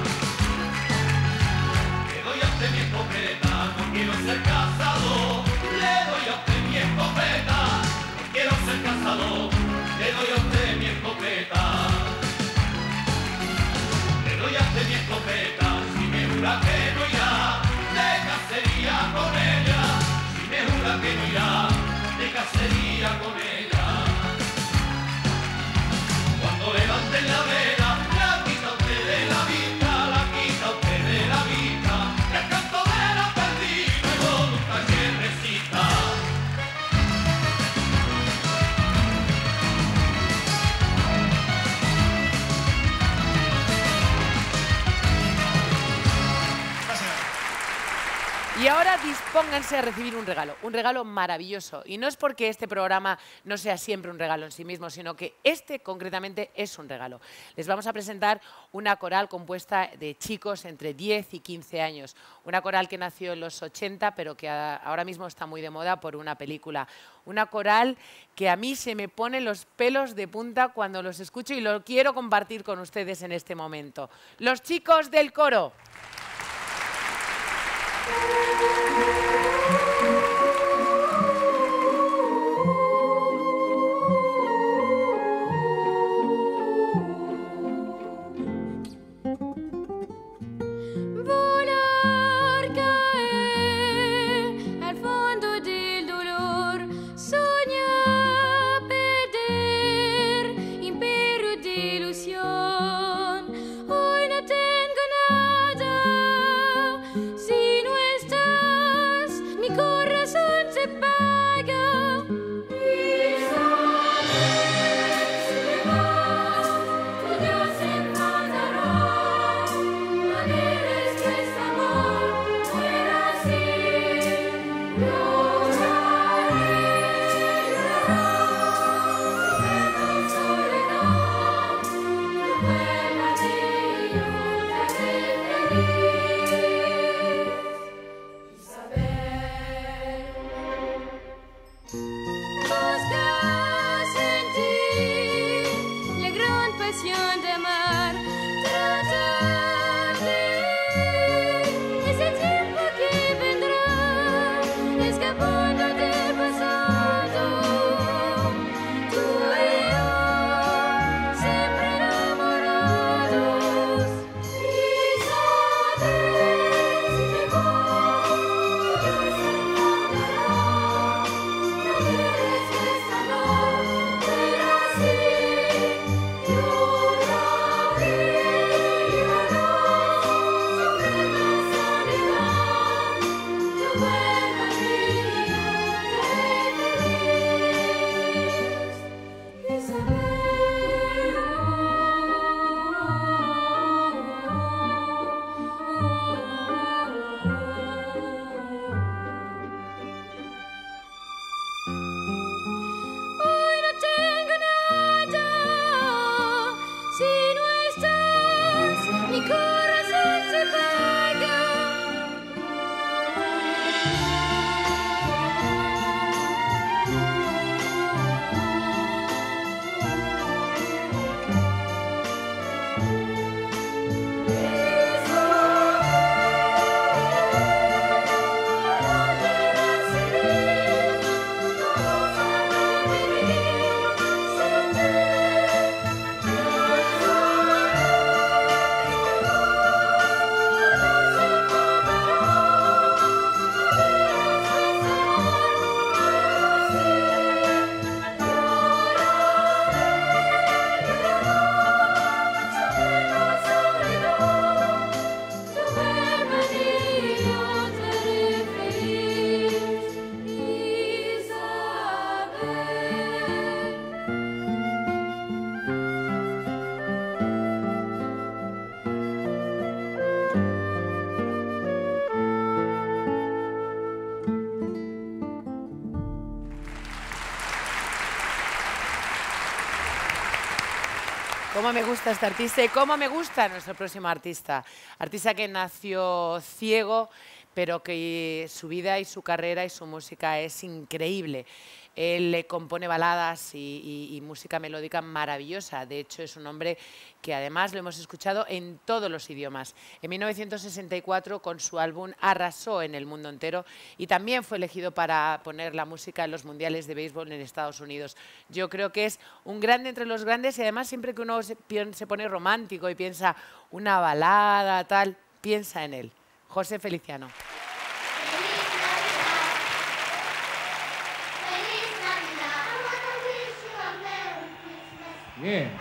Le doy a usted mi escopeta, no quiero ser cazador, le doy a usted mi escopeta. No quiero ser cazador, le doy a usted mi escopeta. Le doy a usted mi escopeta, si me jura que no irá de cacería con ella. Si me jura que no irá de cacería con ella. Cuando levanten la vela, la quita usted de la vista, la quita usted de la vista. El canto de la perdida y voluntad que recita. Y ahora dispónganse a recibir un regalo maravilloso. Y no es porque este programa no sea siempre un regalo en sí mismo, sino que este concretamente es un regalo. Les vamos a presentar una coral compuesta de chicos entre 10 y 15 años. Una coral que nació en los 80, pero que ahora mismo está muy de moda por una película. Una coral que a mí se me ponen los pelos de punta cuando los escucho y lo quiero compartir con ustedes en este momento. Los chicos del coro. Volar, caer al fondo del dolor, soñar, perder, imperio de ilusión. Hoy no tengo nada, si no estás, mi corazón se paga. Y sabes, si te vas, tu Dios se enfadará. No quieres que este amor fuera así. Lloraré, lloraré, soledad, tu pena de yo te haré feliz. Isabel, buscas en ti la gran pasión de amar, tratar de ese tiempo que vendrá, escapando del pasado. Tú y yo, siempre enamorados. Isabel, si te vas, Dios se enfadará. No quieres que este amor fuera así. Lloraré, lloraré, sobre la soledad. Tu vuelva a mí, yo te haré feliz. Hoy no tengo nada, si no estás, mi corazón se paga. Cómo me gusta este artista y cómo me gusta nuestro próximo artista. Artista que nació ciego, pero que su vida y su carrera y su música es increíble. Él le compone baladas y música melódica maravillosa. De hecho, es un hombre que además lo hemos escuchado en todos los idiomas. En 1964, con su álbum, arrasó en el mundo entero y también fue elegido para poner la música en los mundiales de béisbol en Estados Unidos. Yo creo que es un grande entre los grandes y además siempre que uno se pone romántico y piensa una balada, tal, piensa en él. José Feliciano. Bien.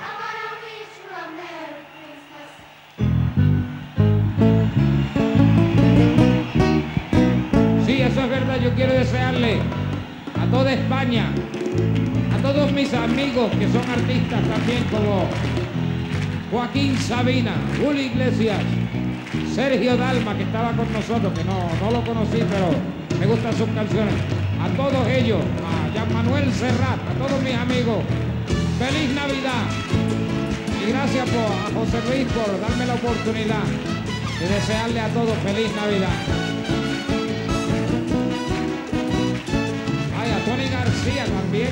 Sí, eso es verdad. Yo quiero desearle a toda España, a todos mis amigos que son artistas también como Joaquín Sabina, Julio Iglesias, Sergio Dalma, que estaba con nosotros, que no lo conocí, pero me gustan sus canciones. A todos ellos, a Jean Manuel Serrat, a todos mis amigos, feliz Navidad. Y gracias a José Luis por darme la oportunidad de desearle a todos feliz Navidad. Ay, a Tony García también.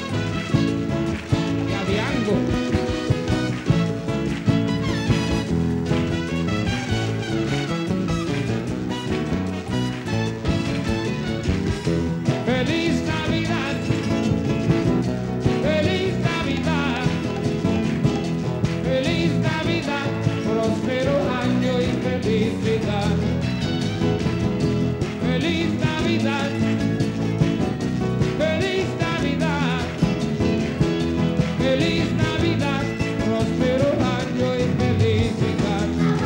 Y a Diango. Feliz Navidad, feliz Navidad, feliz Navidad, próspero año y felicidad. Feliz Navidad, feliz Navidad, feliz Navidad, próspero año y felicidad.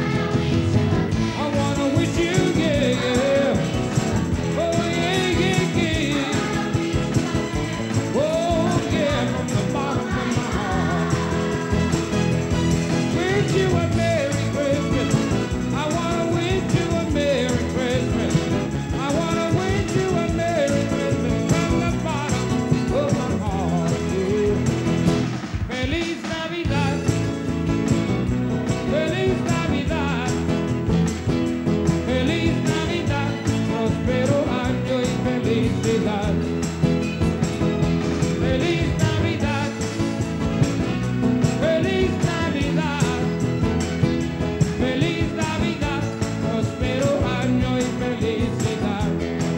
I wanna wish you, yeah, yeah. Oh, yeah, yeah, yeah. Oh, yeah, from the bottom of my heart. Wish you a Merry Christmas. I wanna wish you a Merry Christmas. I wanna wish you a Merry Christmas from the bottom of my heart. Yeah. Feliz Navidad. Feliz Navidad. Feliz Navidad. Próspero año y felicidad. Feliz Navidad, feliz Navidad, feliz Navidad, próspero año y felicidad.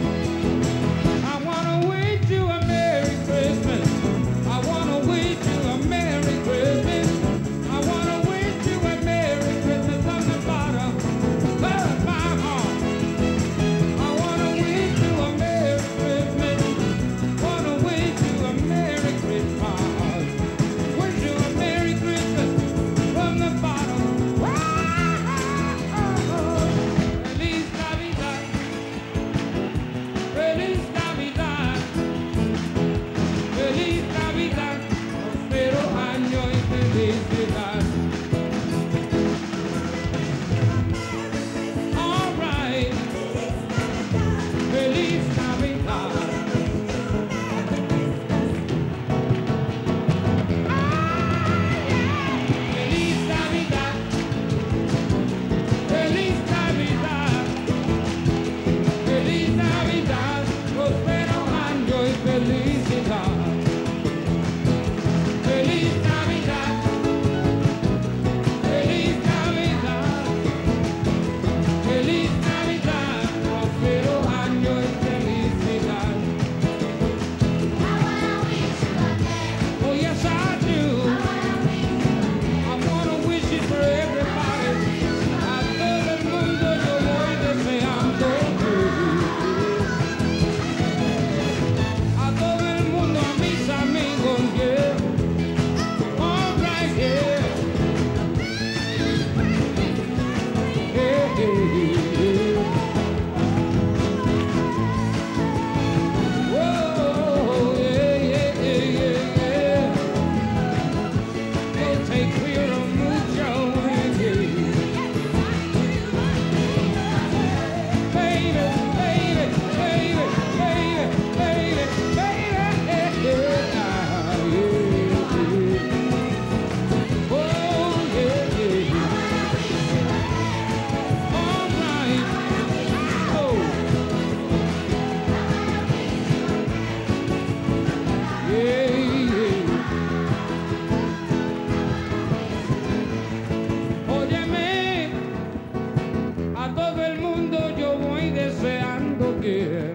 I wanna wish you a Merry Christmas. I wanna wish you a Merry Christmas. I wanna wish you a Merry Christmas from the bottom of my heart. I wanna wish you a Merry Christmas. Wanna wish you a Merry Christmas. Wish you a Merry Christmas from the bottom. Feliz Navidad. Feliz Navidad. Feliz Navidad. Próspero año y felicidad. All right. Feliz Navidad. Feliz Navidad, feliz Navidad, feliz Navidad, próspero año y felicidad. Feliz Navidad, feliz Navidad, feliz Navidad, próspero año y felicidad. Oh yes I do. I wanna wish it for everybody. A todo el mundo yo voy deseando. A todo el mundo, a mis amigos, yeah. All right, yeah. Yeah, yeah, yeah. Whoa, yeah, yeah, yeah, yeah, yeah. They'll take care of mucho, yeah. Baby, baby, baby, baby, baby, baby, yeah, yeah. Oh, yeah, yeah. All right. Oh. Yeah, yeah. Óyeme, a todo el mundo yo voy deseando que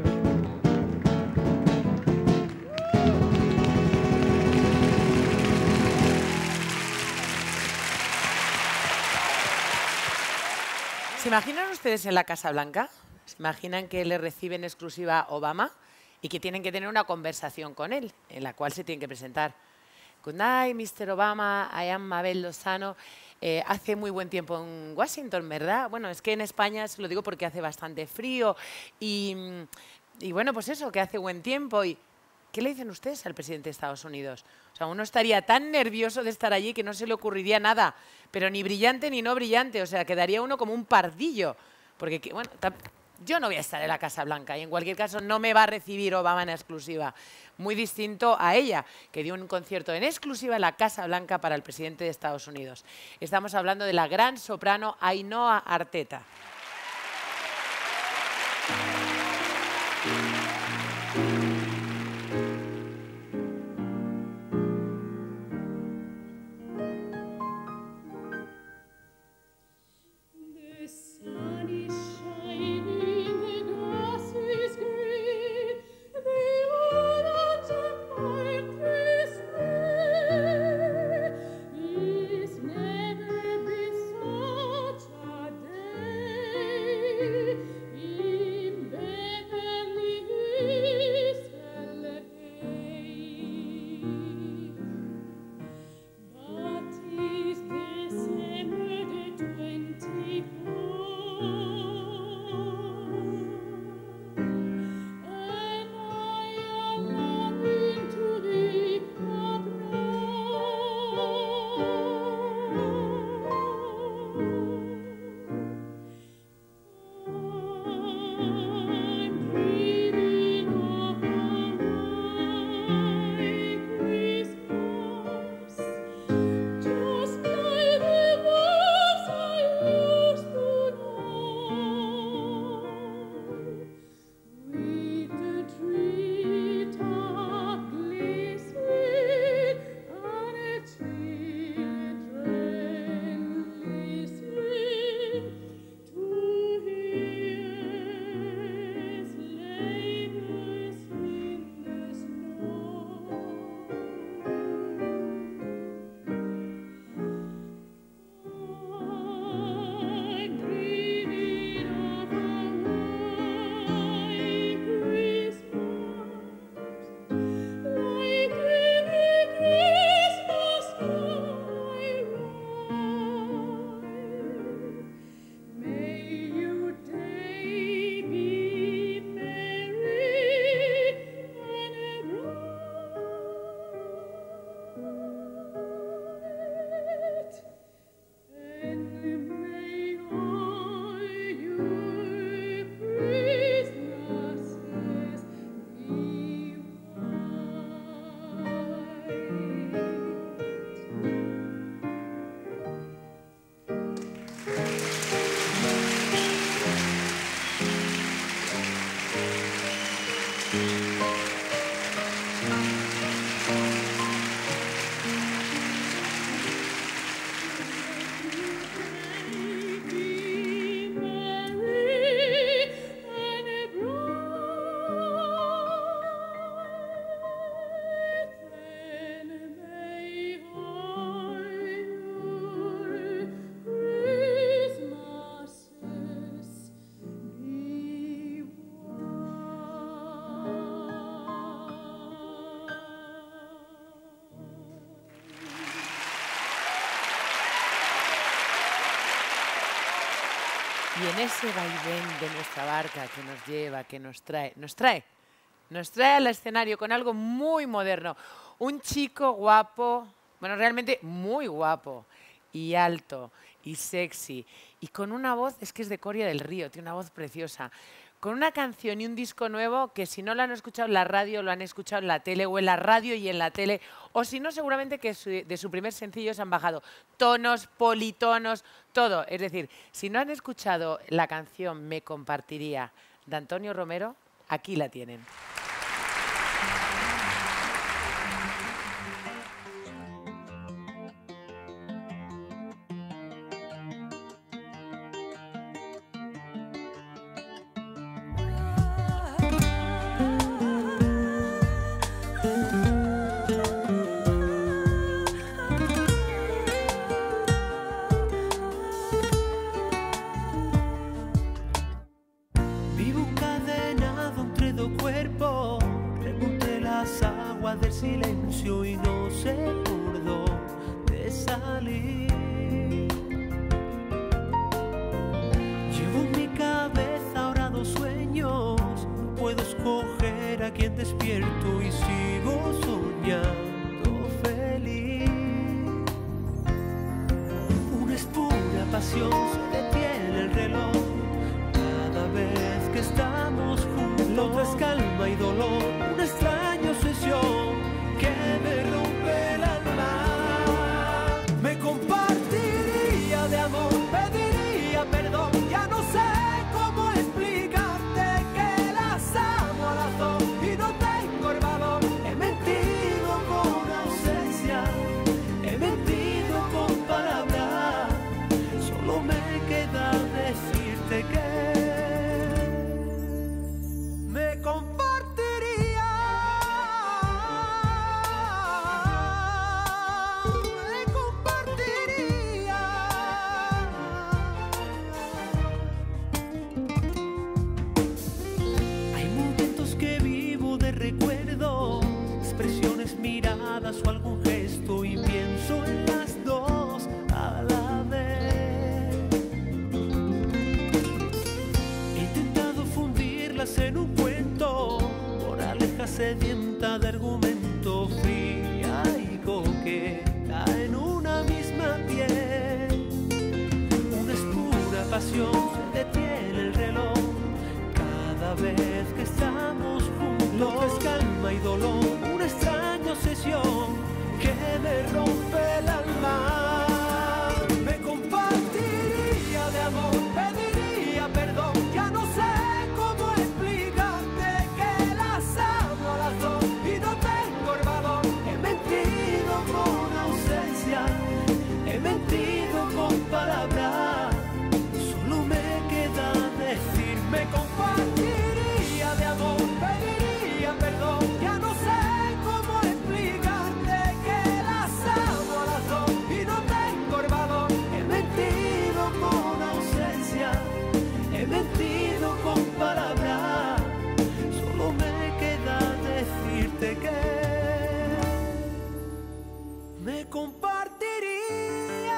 ¿Se imaginan ustedes en la Casa Blanca? ¿Se imaginan que le recibe en exclusiva Obama y que tienen que tener una conversación con él, en la cual se tienen que presentar? Good night, Mr. Obama, I am Mabel Lozano. Hace muy buen tiempo en Washington, ¿verdad? Bueno, es que en España, se lo digo porque hace bastante frío y bueno, pues eso, que hace buen tiempo y ¿qué le dicen ustedes al presidente de Estados Unidos? O sea, uno estaría tan nervioso de estar allí que no se le ocurriría nada, pero ni brillante ni no brillante, o sea, quedaría uno como un pardillo. Porque, bueno, yo no voy a estar en la Casa Blanca y en cualquier caso no me va a recibir Obama en exclusiva. Muy distinto a ella, que dio un concierto en exclusiva en la Casa Blanca para el presidente de Estados Unidos. Estamos hablando de la gran soprano Ainhoa Arteta. Y en ese vaivén de nuestra barca que nos lleva, que nos trae al escenario con algo muy moderno. Un chico guapo, bueno, realmente muy guapo, y alto, y sexy, y con una voz, es que es de Coria del Río, tiene una voz preciosa, con una canción y un disco nuevo que si no lo han escuchado en la radio, lo han escuchado en la tele, o en la radio y en la tele, o si no, seguramente que de su primer sencillo se han bajado tonos, politonos, todo. Es decir, si no han escuchado la canción Me Compartiría de Antonio Romero, aquí la tienen. Vivo encadenado entre dos cuerpos, remonté las aguas del silencio y no sé por dónde salir. Llevo en mi cabeza ahora dos sueños, no puedo escoger ver a quien despierto y sigo soñando feliz. Una es pura pasión, se detiene el reloj cada vez que estamos juntos. La otra es calma y dolor, una extraña obsesión que me rompe el alma. Me compartiría de amor, pediría perdón, ya no sé cómo explicarte que las amo a las dos y no tengo el valor. He mentido con ausencia, he mentido con palabras, solo me queda decirte que me compartiría, me compartiría. Hay momentos que vivo de recuerdos, expresiones, miradas o algún gesto y pienso en las dos a la vez. He intentado fundirlas en un cuento, moraleja sedienta de argumento, fría y coqueta en una misma piel. Una es pura pasión, se detiene el reloj cada vez que estamos juntos. Es calma y dolor, una extraña obsesión que me rompe el alma. Me compartiría de amor, pediría perdón, ya no sé cómo explicarte que las amo a las dos y no tengo el valor. He mentido con ausencia, he mentido con palabras, solo me queda decir me compartiría de amor, pediría perdón, ya no sé cómo explicarte que las amo a las dos y no tengo el valor. He mentido con ausencia, he mentido con palabras, solo me queda decirte que me compartiría,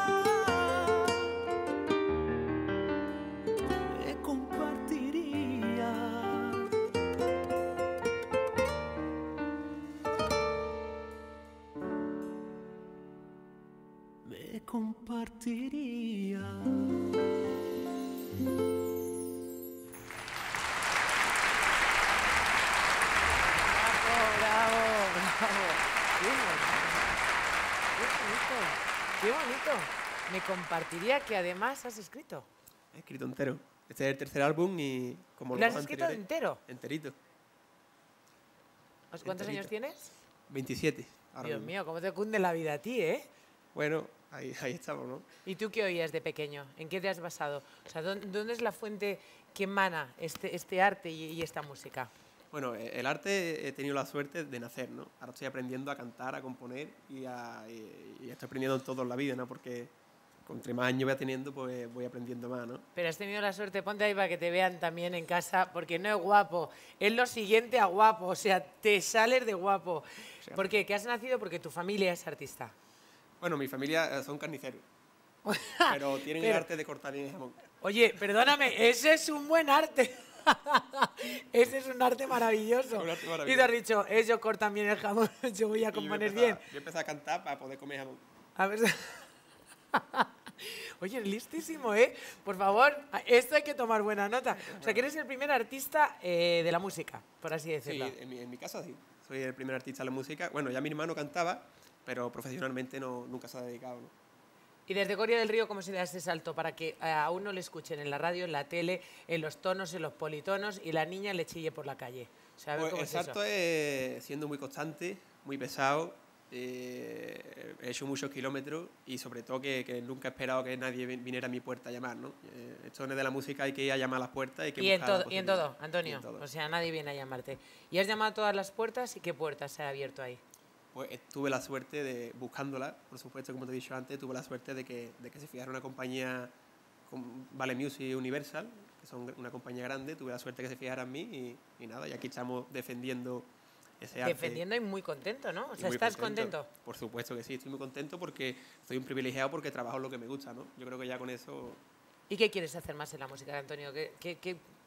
me compartiría. Me compartiría. Bravo, bravo. Qué bonito. Me compartiría que además has escrito. He escrito entero. Este es el tercer álbum y como ¿Lo los has dos escrito anteriores, entero? enterito. ¿Cuántos Enterito. años tienes? 27. ahora Dios mismo. mío, cómo te cunde la vida a ti, ¿eh? Bueno, ahí estamos, ¿no? ¿Y tú qué oías de pequeño? ¿En qué te has basado? O sea, ¿dónde es la fuente que emana este arte y esta música? Bueno, el arte he tenido la suerte de nacer, ¿no? Ahora estoy aprendiendo a cantar, a componer y estoy aprendiendo en todo en la vida, ¿no? Porque entre más años voy teniendo, pues voy aprendiendo más, ¿no? Pero has tenido la suerte, ponte ahí para que te vean también en casa, porque no es guapo, es lo siguiente a guapo, o sea, te sales de guapo. ¿Por qué? ¿Que has nacido porque tu familia es artista? Bueno, mi familia son carniceros, pero tienen el Pero- arte de cortar bien el jamón. Oye, perdóname, ese es un buen arte. Ese es un arte maravilloso. Un arte Y maravilloso. te has dicho, ellos cortan bien el jamón, yo voy a Y yo componer empecé bien. Yo empecé a cantar para poder comer jamón. A ver. Oye, listísimo, ¿eh? Por favor, esto hay que tomar buena nota. O sea, que eres el primer artista de la música, por así Sí, decirlo. en mi casa sí. Soy el primer artista de la música. Bueno, ya mi hermano cantaba, pero profesionalmente nunca se ha dedicado, ¿no? Y desde Coria del Río, ¿cómo se da ese salto para que a uno le escuchen en la radio, en la tele, en los tonos, en los politonos y la niña le chille por la calle? O sea, a ver Pues cómo el es eso. salto es siendo muy constante, muy pesado. He hecho muchos kilómetros y sobre todo que nunca he esperado que nadie viniera a mi puerta a llamar, ¿no? Esto no es de la música, hay que ir a llamar a las puertas. Hay que Y en, buscar la todo, y en posibilidad. todo, Antonio. Y en todo. O sea, nadie viene a llamarte. ¿Y has llamado a todas las puertas? ¿Y qué puertas se ha abierto ahí? Pues tuve la suerte de, buscándola, por supuesto, como te he dicho antes, tuve la suerte de que se fijara una compañía, Vale Music Universal, que son una compañía grande, tuve la suerte de que se fijara en mí y nada, y aquí estamos defendiendo ese arte. Defendiendo y muy contento, ¿no? O Y sea, muy ¿estás contento? Por supuesto que sí, estoy muy contento porque soy un privilegiado porque trabajo en lo que me gusta, ¿no? Yo creo que ya con eso... ¿Y qué quieres hacer más en la música, Antonio?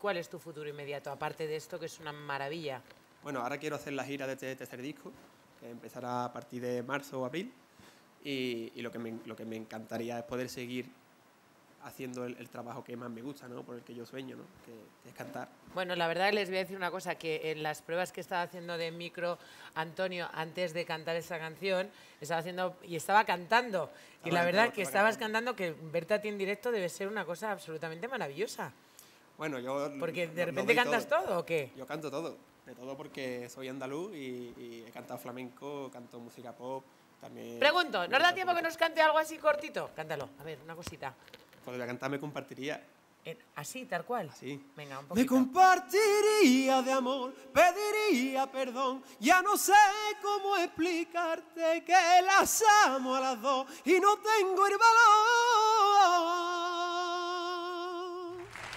cuál es tu futuro inmediato, aparte de esto que es una maravilla? Bueno, ahora quiero hacer la gira de este tercer disco, que empezará a partir de marzo o abril, y lo que me encantaría es poder seguir haciendo el trabajo que más me gusta, ¿no? Por el que yo sueño, ¿no? Que es cantar. Bueno, la verdad les voy a decir una cosa, que en las pruebas que estaba haciendo de micro Antonio antes de cantar esa canción, estaba cantando. Y la verdad que estabas cantando, que verte a ti en directo debe ser una cosa absolutamente maravillosa. Bueno, yo... Porque de repente cantas todo, ¿o qué? Yo canto todo, de todo porque soy andaluz y he cantado flamenco, canto música pop, también... Pregunto, ¿nos da tiempo que nos cante algo así cortito? Cántalo, a ver, una cosita. Podría cantar, me compartiría. ¿Así, tal cual? Así. Venga, un Me poquito. compartiría de amor, pediría perdón. Ya no sé cómo explicarte que las amo a las dos y no tengo el valor.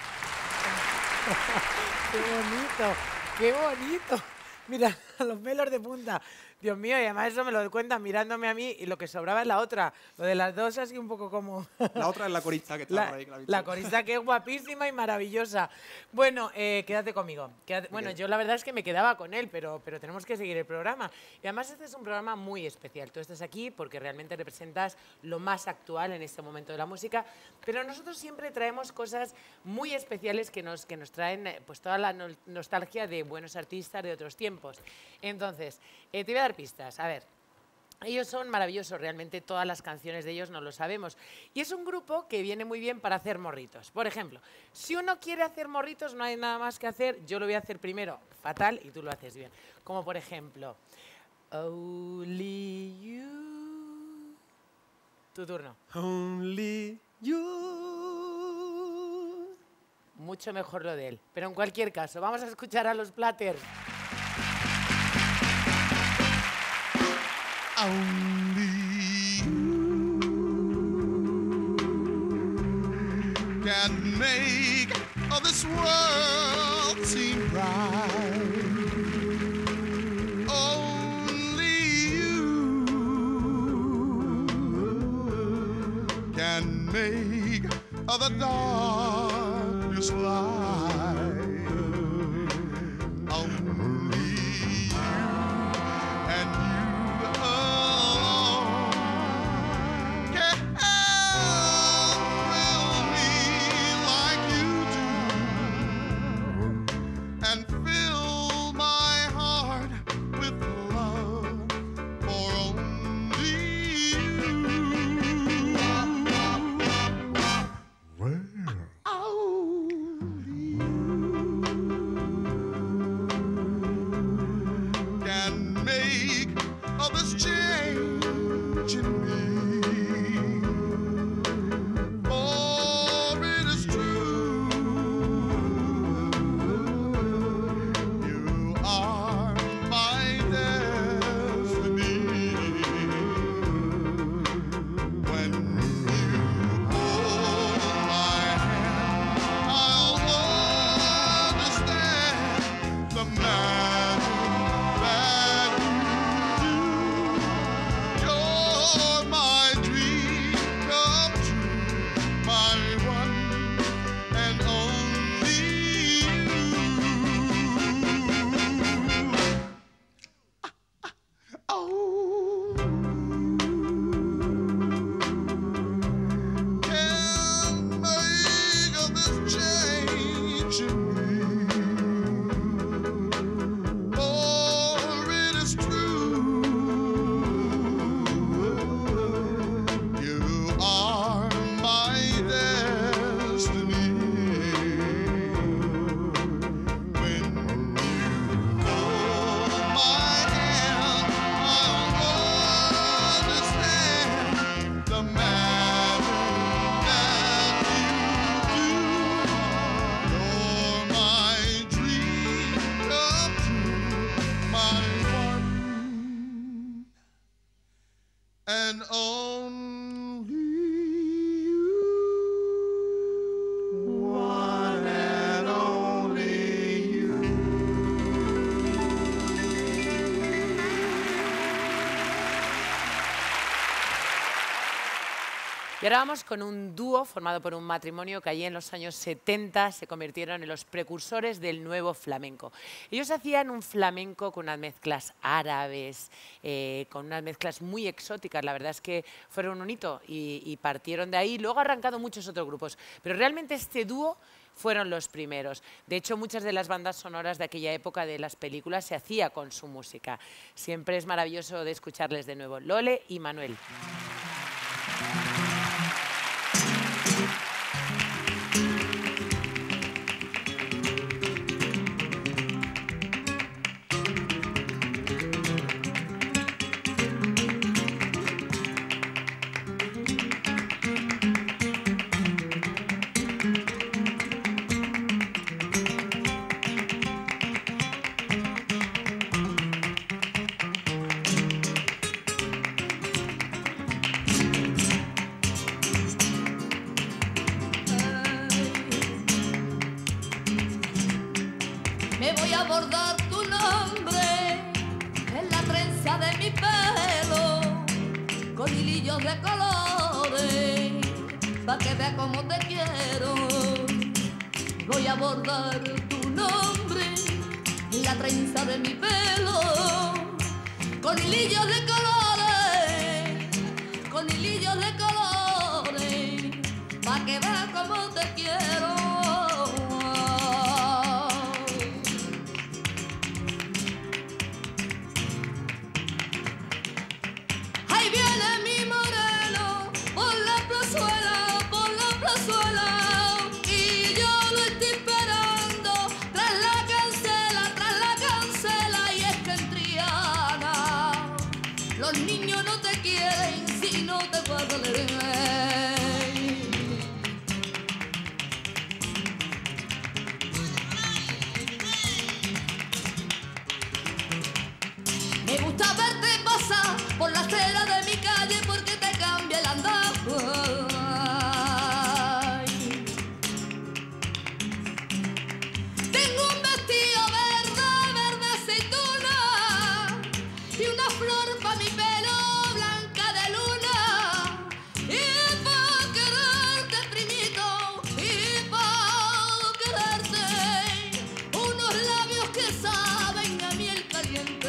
¡Qué bonito! ¡Qué bonito! Mira, los pelos de punta. Dios mío, y además eso me lo cuentan mirándome a mí y lo que sobraba es la otra. Lo de las dos así un poco como... La otra es la corista que está por ahí. La corista que es guapísima y maravillosa. Bueno, quédate conmigo. Bueno, yo la verdad es que me quedaba con él, pero tenemos que seguir el programa. Y además este es un programa muy especial. Tú estás aquí porque realmente representas lo más actual en este momento de la música, pero nosotros siempre traemos cosas muy especiales que nos traen pues toda la nostalgia de buenos artistas de otros tiempos. Entonces, te voy a dar pistas. A ver, ellos son maravillosos, realmente todas las canciones de ellos no lo sabemos. Y es un grupo que viene muy bien para hacer morritos. Por ejemplo, si uno quiere hacer morritos, no hay nada más que hacer. Yo lo voy a hacer primero fatal y tú lo haces bien. Como por ejemplo, Only You. Tu turno. Only you. Mucho mejor lo de él. Pero en cualquier caso, vamos a escuchar a los Platters. Only you can make this world seem bright. Only you can make the darkness light. Only you and you the man that you Y ahora vamos con un dúo formado por un matrimonio que allí en los años 70 se convirtieron en los precursores del nuevo flamenco. Ellos hacían un flamenco con unas mezclas árabes, con unas mezclas muy exóticas. La verdad es que fueron un hito y partieron de ahí. Luego han arrancado muchos otros grupos, pero realmente este dúo fueron los primeros. De hecho, muchas de las bandas sonoras de aquella época de las películas se hacía con su música. Siempre es maravilloso de escucharles de nuevo. Lole y Manuel. Me voy a bordar tu nombre en la trenza de mi pelo, con hilillos de colores, pa' que veas cómo te quiero. Voy a bordar tu nombre en la trenza de mi pelo, con hilillos de colores, con hilillos de colores, pa' que veas cómo te quiero. Ahí viene mi moreno por la plazuela, y yo lo estoy esperando tras la cancela, y es que en Triana los niños no te quieren si no te guardas de ley. Me gusta verte pasar por la acera de mi calle porque te cambia el andar. Tengo un vestido verde aceituna y una flor pa' mi pelo blanca de luna. Y pa' quererte, primito, y pa' quererte, unos labios que saben a miel caliente.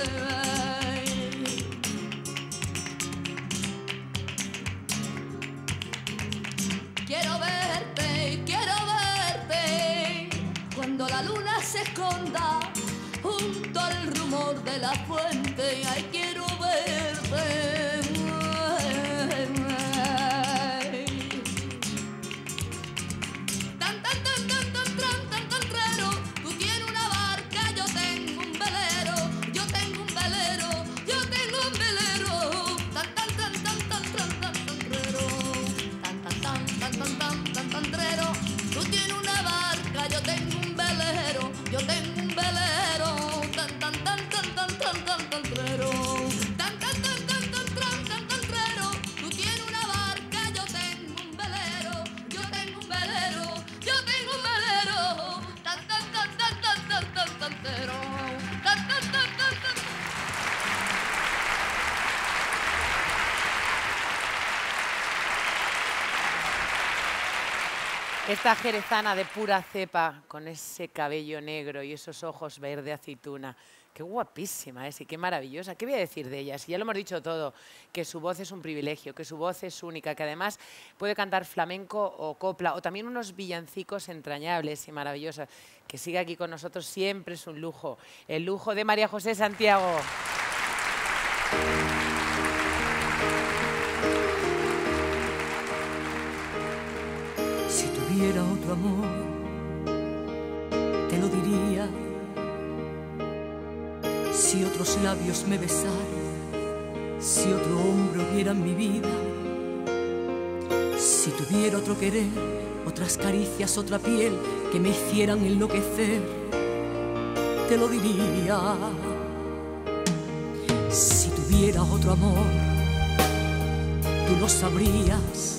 Quiero verte, cuando la luna se esconda junto al rumor de la fuente. Ay, quiero verte. Tan, tan, tan, tan, tan, tan, tan, tan, trero. Tú tienes una barca, yo tengo un velero, yo tengo un velero, yo tengo un velero. Tan, tan, tan, tan, tan, tan, tan, tan, trero. Tan, tan, tan, tan, tan, tan, tan, tan, trero. Tú tienes una barca, yo tengo un velero, yo tengo un velero. Tan, tan, tan, tan, tan, tan, tan, tan, trero. Tan, tan, tan, tan, tan, tan, tan, tan, trero. Tú tienes una barca, yo tengo un velero, yo tengo un velero, yo tengo un velero. Tan, tan, tan, tan, tan, tan, tan, tan, trero. Tan, tan, tan, tan, tan. Esta jerezana de pura cepa, con ese cabello negro y esos ojos verde aceituna. Qué guapísima es y qué maravillosa. ¿Qué voy a decir de ella? Si ya lo hemos dicho todo, que su voz es un privilegio, que su voz es única, que además puede cantar flamenco o copla, o también unos villancicos entrañables y maravillosos. Que siga aquí con nosotros siempre es un lujo. El lujo de María José Santiago. Si tuviera otro amor, te lo diría. Si otros labios me besaran, si otro hombro viera mi vida, si tuviera otro querer, otras caricias, otra piel que me hicieran enloquecer, te lo diría. Si tuviera otro amor, tú lo sabrías.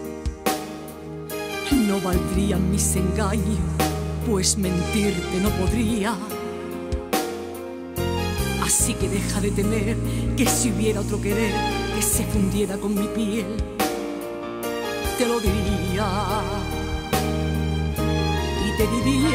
No valdrían mis engaños, pues mentirte no podría. Así que deja de temer que si hubiera otro querer que se fundiera con mi piel, te lo diría y te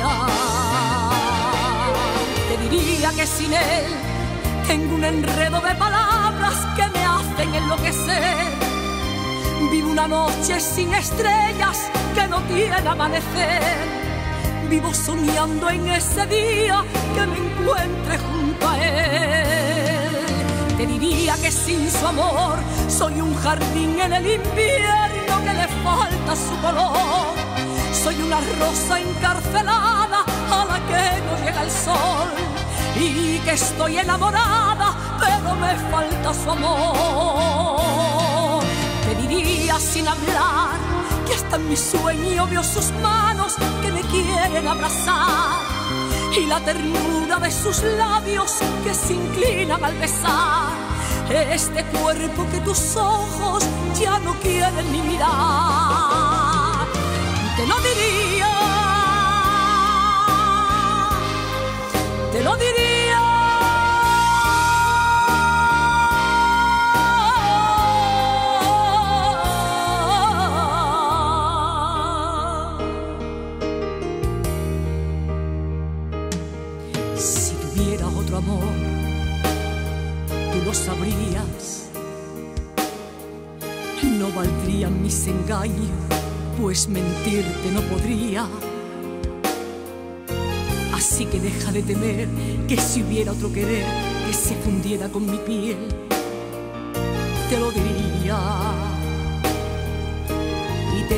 diría que sin él tengo un enredo de palabras que me hacen enloquecer. Vivo una noche sin estrellas que no tiene amanecer. Vivo soñando en ese día que me encuentre junto a él. Te diría que sin su amor soy un jardín en el invierno que le falta su color. Soy una rosa encarcelada a la que no llega el sol. Y que estoy enamorada, pero me falta su amor. Te diría sin hablar que hasta en mi sueño veo sus manos que me quieren abrazar y la ternura de sus labios que se inclinan al besar este cuerpo que tus ojos ya no quieren ni mirar. Te lo diría, te lo diría. Si tuviera otro amor, tú lo sabrías. No valdrían mis engaños, pues mentirte no podría. Así que deja de temer que si hubiera otro querer que se fundiera con mi piel, te lo diría y te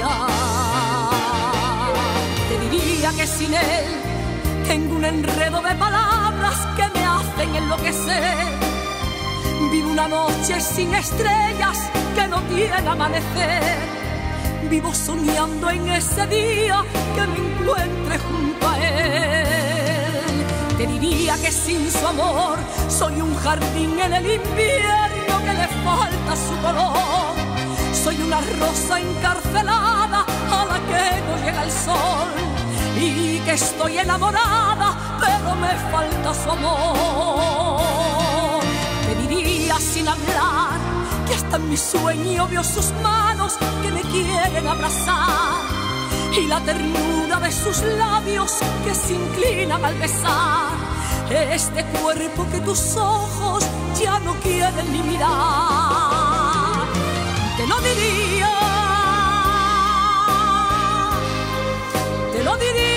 diría que sin él tengo un enredo de palabras que me hacen enloquecer. Vivo una noche sin estrellas que no tiene amanecer. Vivo soñando en ese día que me encuentre junto a él. Te diría que sin su amor soy un jardín en el invierno que le falta su color. Soy una rosa encarcelada a la que no llega el sol. Y que estoy enamorada, pero me falta su amor. Te diría sin hablar que hasta en mi sueño veo sus manos que me quieren abrazar y la ternura de sus labios que se inclinan al besar este cuerpo que tus ojos ya no quieren ni mirar. Te lo diría, te lo diría.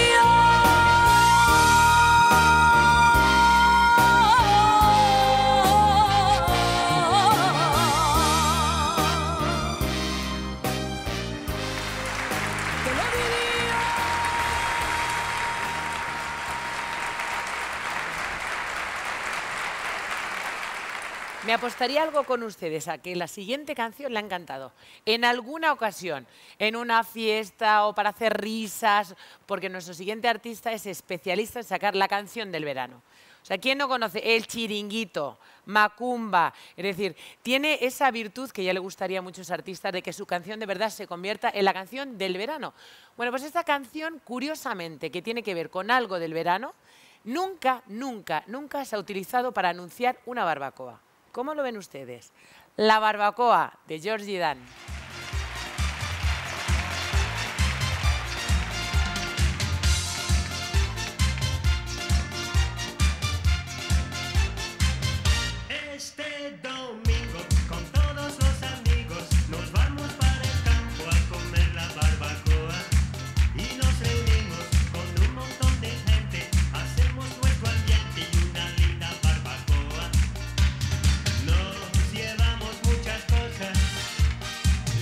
Me apostaría algo con ustedes a que la siguiente canción le ha encantado. En alguna ocasión, en una fiesta o para hacer risas, porque nuestro siguiente artista es especialista en sacar la canción del verano. O sea, ¿quién no conoce El Chiringuito, Macumba? Es decir, tiene esa virtud que ya le gustaría a muchos artistas de que su canción de verdad se convierta en la canción del verano. Bueno, pues esta canción, curiosamente, que tiene que ver con algo del verano, nunca se ha utilizado para anunciar una barbacoa. ¿Cómo lo ven ustedes? La barbacoa, de Georgie Dan. Este domingo con todos los amigos nos vamos para el campo a comer la barbacoa y nos reunimos con un montón de gente, hacemos nuestro ambiente y una linda barbacoa. Nos llevamos muchas cosas,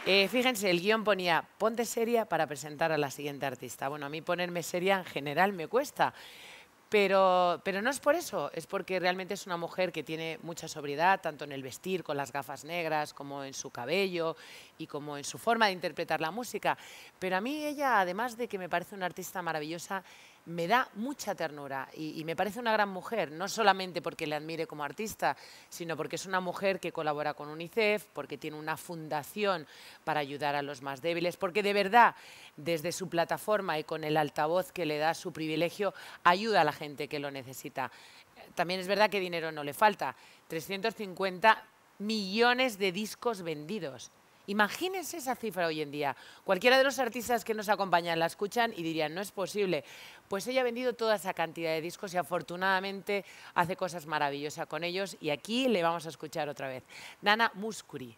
Fíjense, el guión ponía, ponte seria para presentar a la siguiente artista. Bueno, a mí ponerme seria en general me cuesta. Pero no es por eso, es porque realmente es una mujer que tiene mucha sobriedad, tanto en el vestir, con las gafas negras, como en su cabello y como en su forma de interpretar la música. Pero a mí ella, además de que me parece una artista maravillosa, me da mucha ternura y me parece una gran mujer, no solamente porque le admire como artista, sino porque es una mujer que colabora con UNICEF, porque tiene una fundación para ayudar a los más débiles, porque de verdad, desde su plataforma y con el altavoz que le da su privilegio, ayuda a la gente que lo necesita. También es verdad que dinero no le falta, 350 millones de discos vendidos. Imagínense esa cifra hoy en día. Cualquiera de los artistas que nos acompañan la escuchan y dirían, no es posible. Pues ella ha vendido toda esa cantidad de discos y afortunadamente hace cosas maravillosas con ellos. Y aquí le vamos a escuchar otra vez. Nana Mouskouri.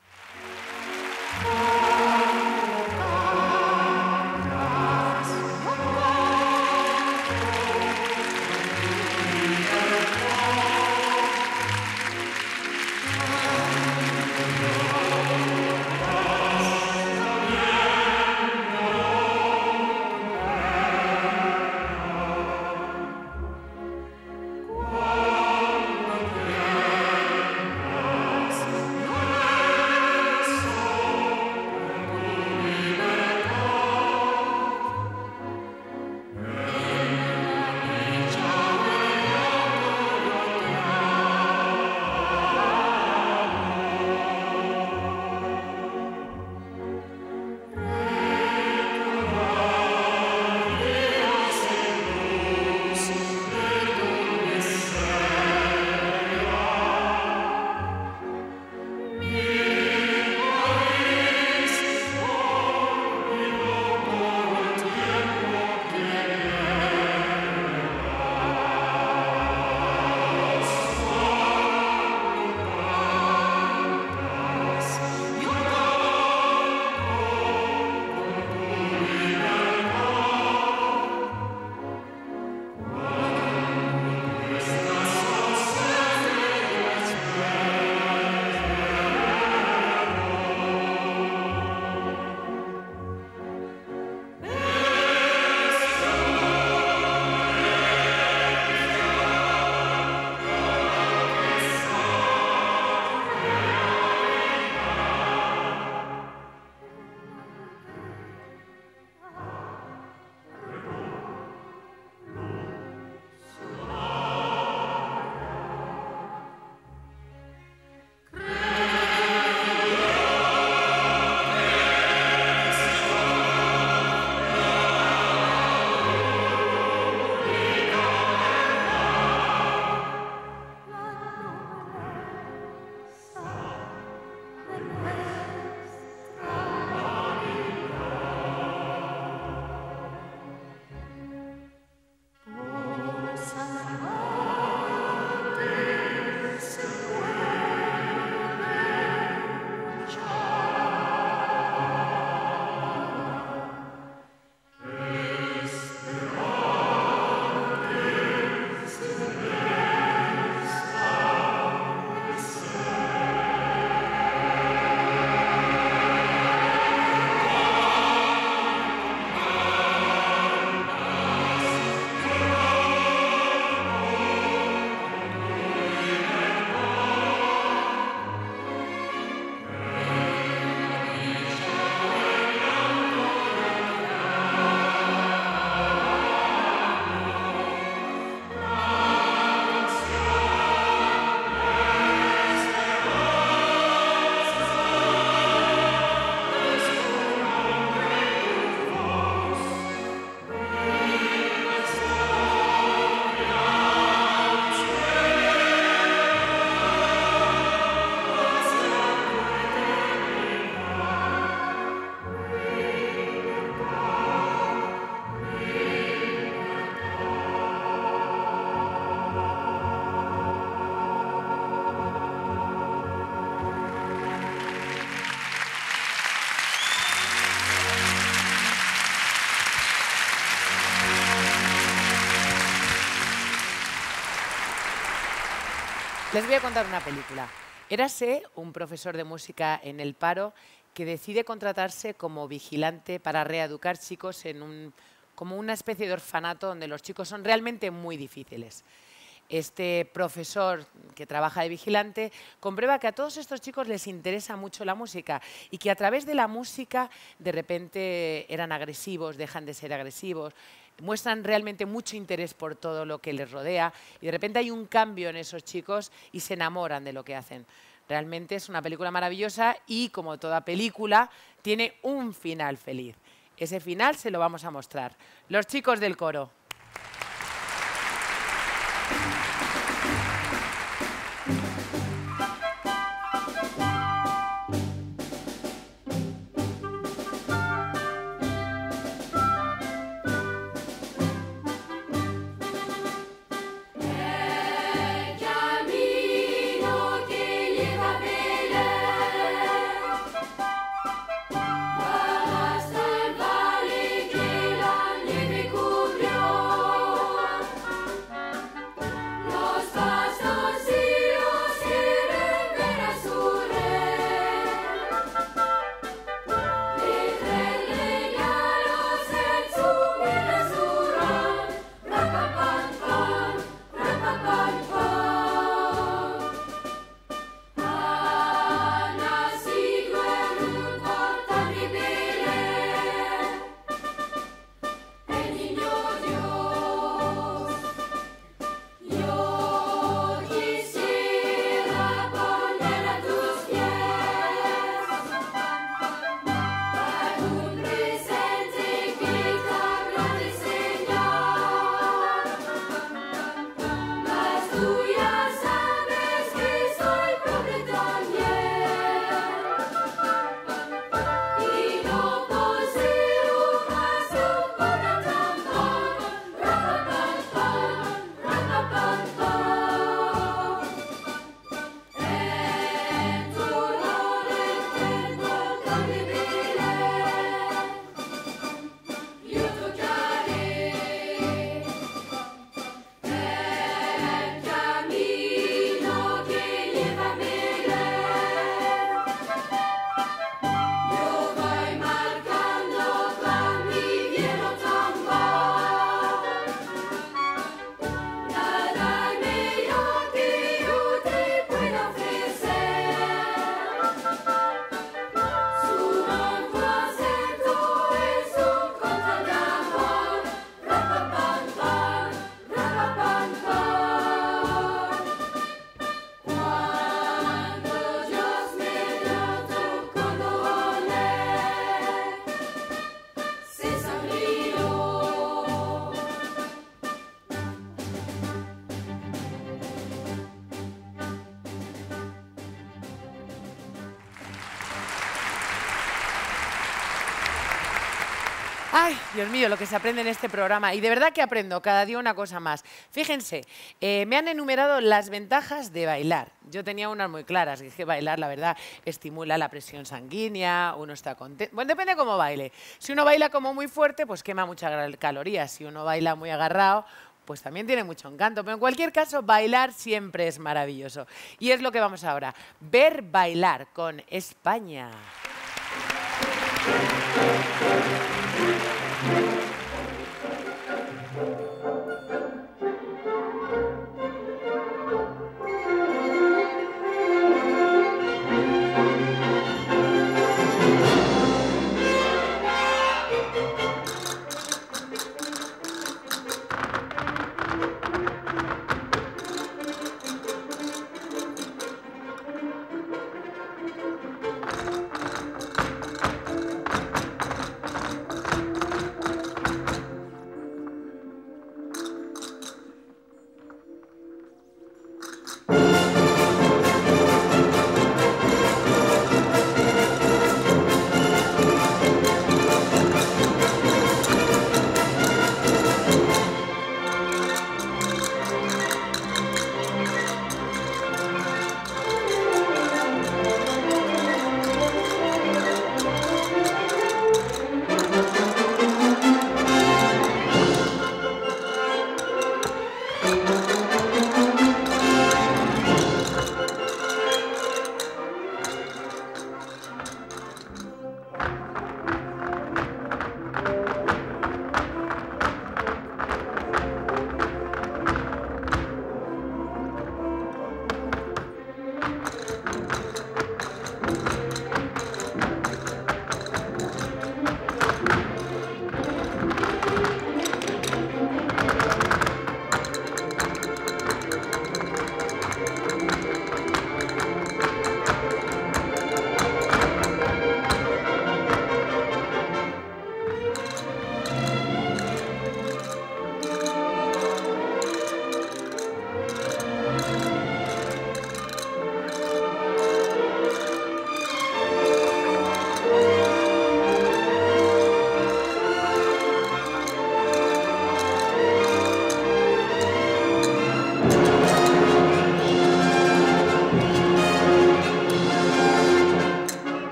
Les voy a contar una película. Érase un profesor de música en El Paro que decide contratarse como vigilante para reeducar chicos en como una especie de orfanato donde los chicos son realmente muy difíciles. Este profesor que trabaja de vigilante comprueba que a todos estos chicos les interesa mucho la música y que a través de la música de repente eran agresivos, dejan de ser agresivos, muestran realmente mucho interés por todo lo que les rodea y de repente hay un cambio en esos chicos y se enamoran de lo que hacen. Realmente es una película maravillosa y, como toda película, tiene un final feliz. Ese final se lo vamos a mostrar. Los chicos del coro. Ay, Dios mío, lo que se aprende en este programa. Y de verdad que aprendo cada día una cosa más. Fíjense, me han enumerado las ventajas de bailar. Yo tenía unas muy claras, que es que bailar, la verdad, estimula la presión sanguínea, uno está contento. Bueno, depende cómo baile. Si uno baila como muy fuerte, pues quema muchas calorías. Si uno baila muy agarrado, pues también tiene mucho encanto. Pero en cualquier caso, bailar siempre es maravilloso. Y es lo que vamos ahora. Ver bailar con España.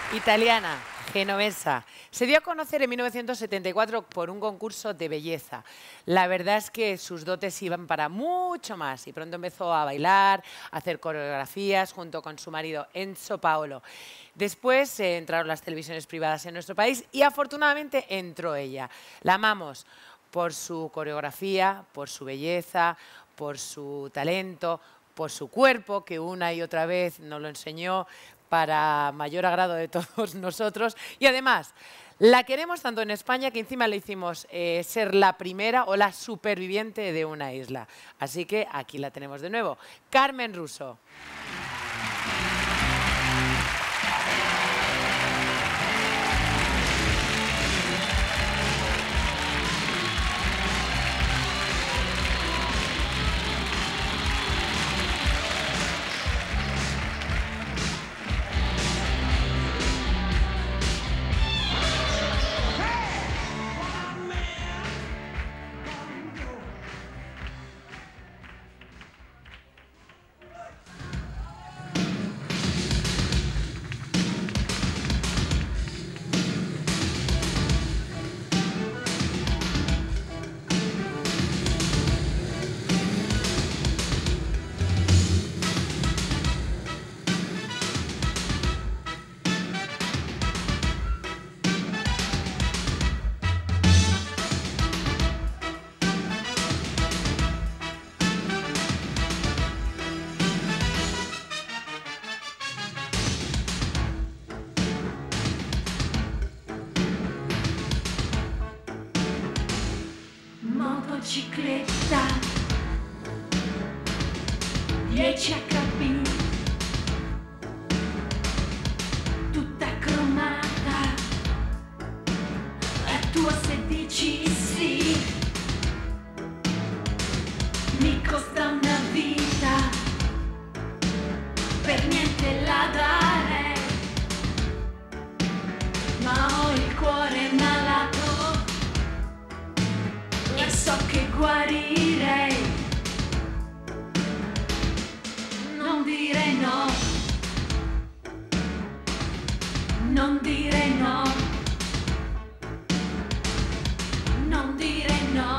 Italiana, genovesa. Se dio a conocer en 1974 por un concurso de belleza. La verdad es que sus dotes iban para mucho más y pronto empezó a bailar, a hacer coreografías junto con su marido Enzo Paolo. Después entraron las televisiones privadas en nuestro país y afortunadamente entró ella. La amamos por su coreografía, por su belleza, por su talento, por su cuerpo, que una y otra vez nos lo enseñó para mayor agrado de todos nosotros. Y además, la queremos tanto en España que encima le hicimos ser la primera o la superviviente de una isla. Así que aquí la tenemos de nuevo. Carmen Russo. Motocicletta 10 HP tutta cromata, la tua se dici sì mi costa una vita, per niente la darei, ma ho il cuore malato e so che guarirei. Non dire no, non dire no, non dire no.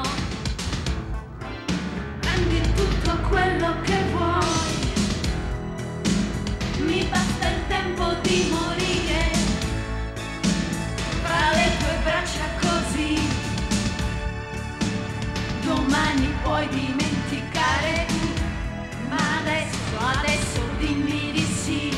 Prendi tutto quello che vuoi, mi basta il tempo di morire tra le tue braccia così. Domani puoi dimenticare, ma adesso dimmi di sì.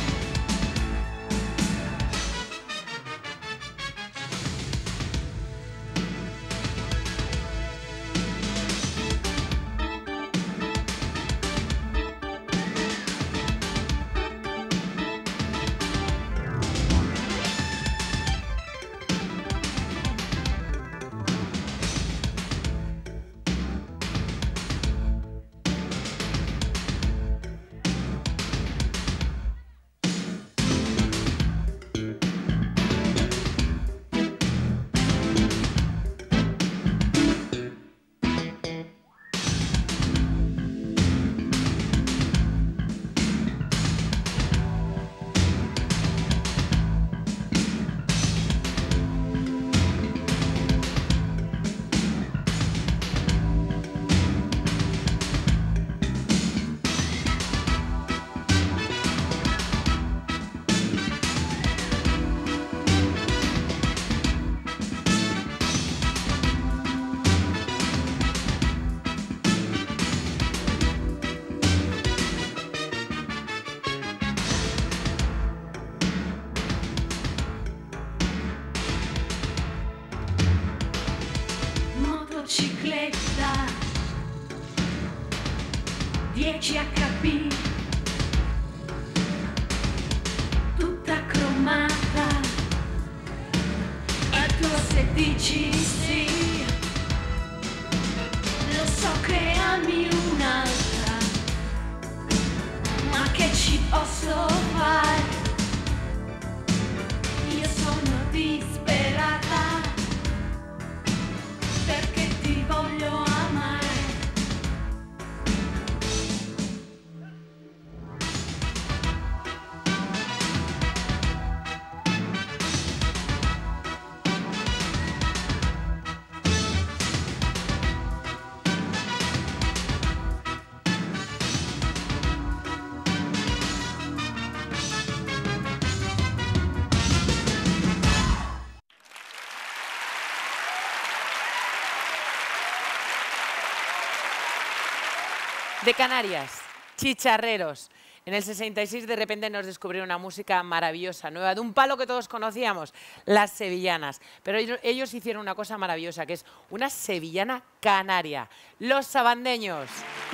Motocicletta 10 HP tutta cromata, e tu se dici sì lo so che ami un'altra, ma che ci posso fare? Io sono disperata perché ti voglio amare. De Canarias, Chicharreros. En el 66 de repente nos descubrieron una música maravillosa, nueva, de un palo que todos conocíamos, las sevillanas. Pero ellos hicieron una cosa maravillosa, que es una sevillana canaria, los sabandeños.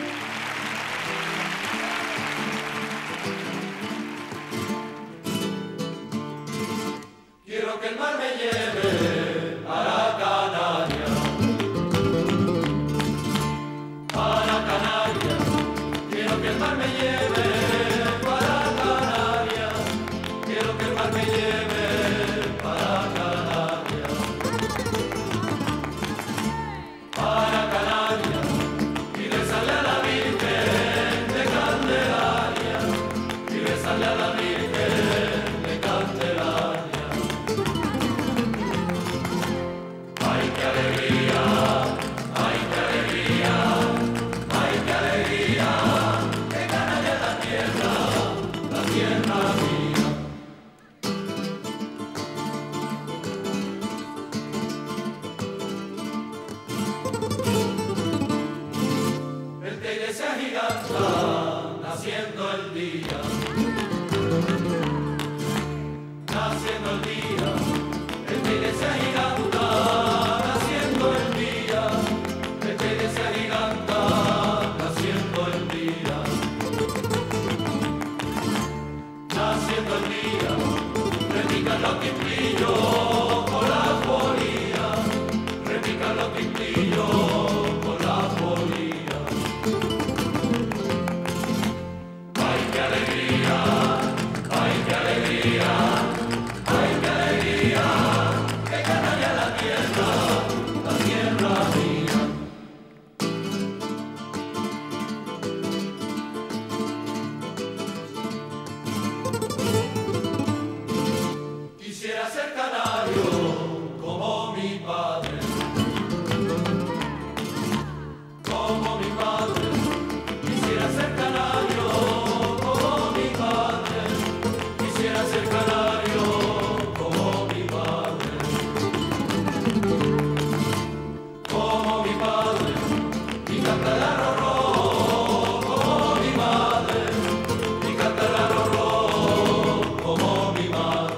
Quiero que el mar me lleve para Canarias, para Canarias. Quiero que el mar me lleve para Canarias, quiero que el mar me lleve para Canarias, para Canarias. Y rezarle a la Virgen de Candelaria, y rezarle a la Virgen de Candelaria. Ay, qué alegría, ay, qué alegría, ay, qué alegría, que Canarias es la tierra mía. Esta iglesia giganta, naciendo el día, naciendo el día. Esta iglesia giganta, naciendo el día, esta iglesia giganta, naciendo el día, naciendo el día, repican los timplillos por la folía, repican los timplillos por la folía. Ay, qué alegría, ay, qué alegría, ay, qué alegría. La tierra mía. Quisiera ser canario como mi padre, como mi padre. Quisiera ser canario como mi padre, quisiera ser canario como mi padre. Como mi padre, y canta el arroz como mi madre, y canta el arroz como mi madre.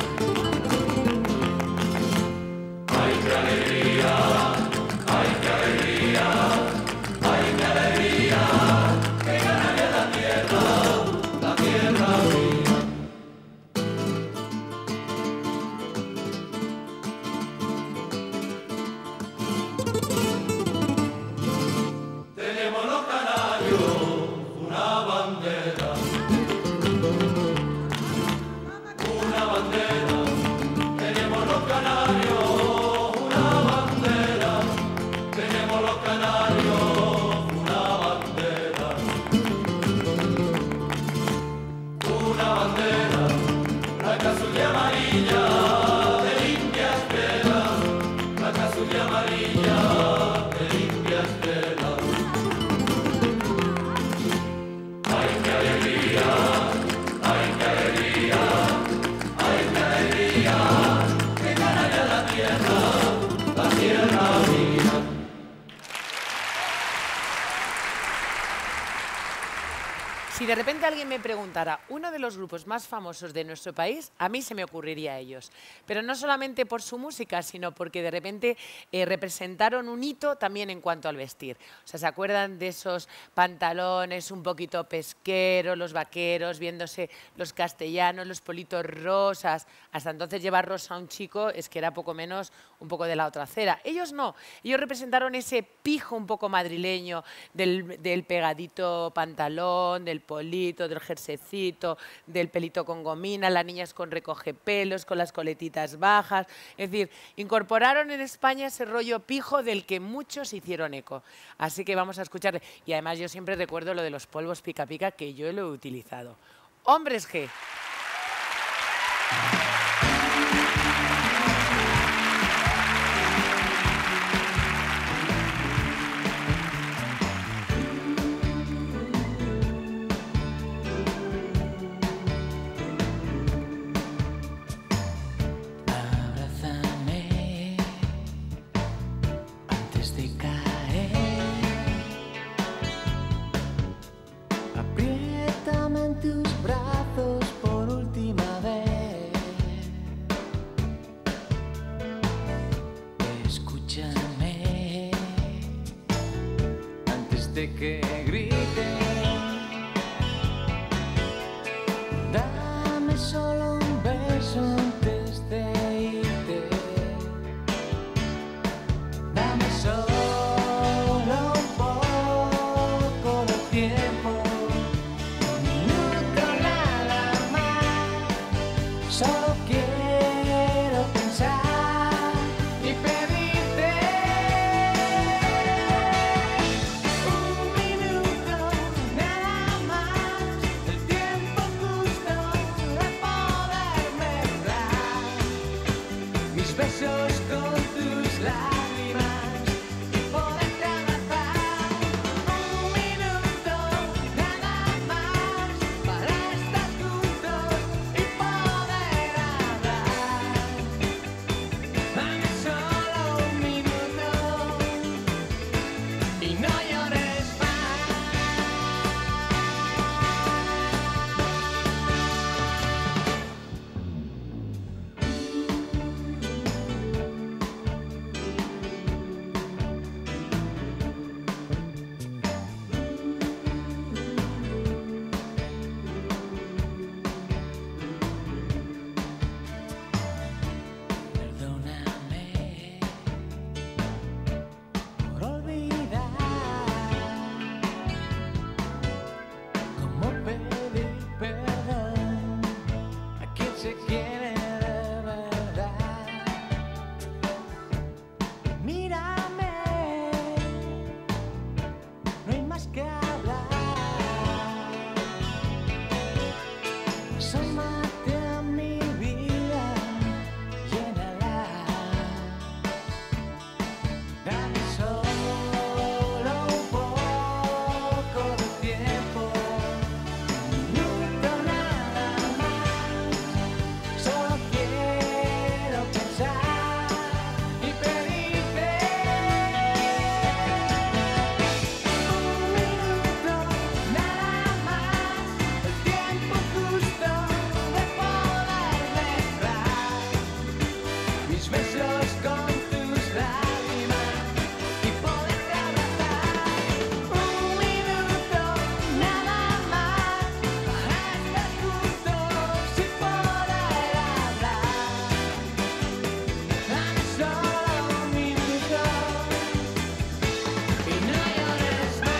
Ay, qué alegría, ay, qué alegría, ay, qué alegría, que Canarias es la tierra mía. Tenemos los canarios una bandera, una bandera. Tenemos los canarios una bandera, tenemos los canarios una bandera, una bandera blanca, azul y amarilla de limpia estela, blanca, azul y amarilla de limpia estela. Ay, qué alegría, ay, qué alegría, ay, qué alegría, que Canarias es la tierra mía. Si de repente alguien me preguntara uno de los grupos más famosos de nuestro país, a mí se me ocurriría a ellos. Pero no solamente por su música, sino porque de repente representaron un hito también en cuanto al vestir. O sea, ¿se acuerdan de esos pantalones un poquito pesqueros, los vaqueros, viéndose los castellanos, los politos rosas? Hasta entonces llevar rosa a un chico es que era poco menos un poco de la otra acera. Ellos no. Ellos representaron ese pijo un poco madrileño del pegadito pantalón, del polito, del jersecito, del pelito con gomina, las niñas con recogepelos, con las coletitas bajas. Es decir, incorporaron en España ese rollo pijo del que muchos hicieron eco. Así que vamos a escuchar. Y además yo siempre recuerdo lo de los polvos pica pica, que yo lo he utilizado. Hombres G. sé que grite. Dame solo un beso antes de irte. Dame solo un poco de tiempo, un minuto nada más. Solo quiero pensar y pedirte un minuto nada más, el tiempo justo de poderme dar mis besos con tus lágrimas y poderte abrazar. Un minuto nada más para estar juntos y poder hablar. Dame solo un minuto y no llores más. Perdóname por olvidar cómo pedir perdón a quien se quiere de verdad. Mírame, no hay más que hablar. Asómate a mi vida, llénala. Dame solo un poco de tiempo, un minuto nada más. Solo quiero pensar y pedirte un minuto nada más, el tiempo justo de poderme dar mis besos con tus lágrimas y poderte abrazar. Un minuto nada más para estar juntos y poder hablar. Dame solo un minuto y no llores más.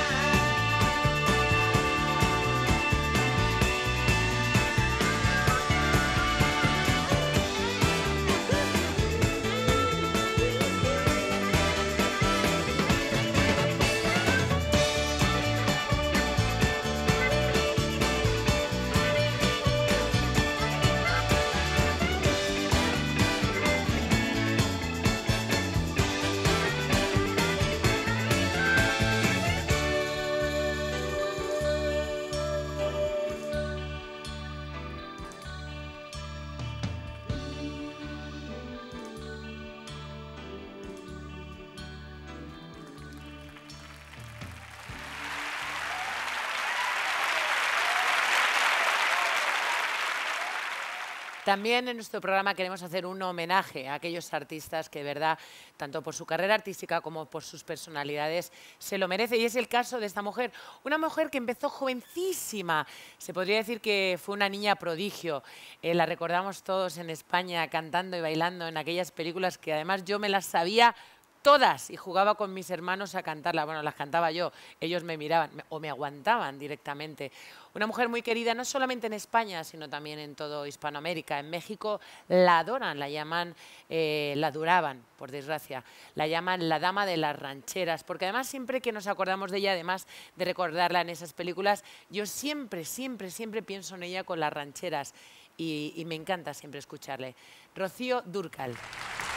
También en nuestro programa queremos hacer un homenaje a aquellos artistas que, de verdad, tanto por su carrera artística como por sus personalidades, se lo merece. Y es el caso de esta mujer, una mujer que empezó jovencísima. Se podría decir que fue una niña prodigio. La recordamos todos en España cantando y bailando en aquellas películas que además yo me las sabía todas y jugaba con mis hermanos a cantarlas. Bueno, las cantaba yo, ellos me miraban o me aguantaban directamente. Una mujer muy querida no solamente en España, sino también en todo Hispanoamérica. En México la adoran, la llaman, la adoraban, por desgracia. La llaman la dama de las rancheras, porque además siempre que nos acordamos de ella, además de recordarla en esas películas, yo siempre pienso en ella con las rancheras y me encanta siempre escucharle. Rocío Dúrcal.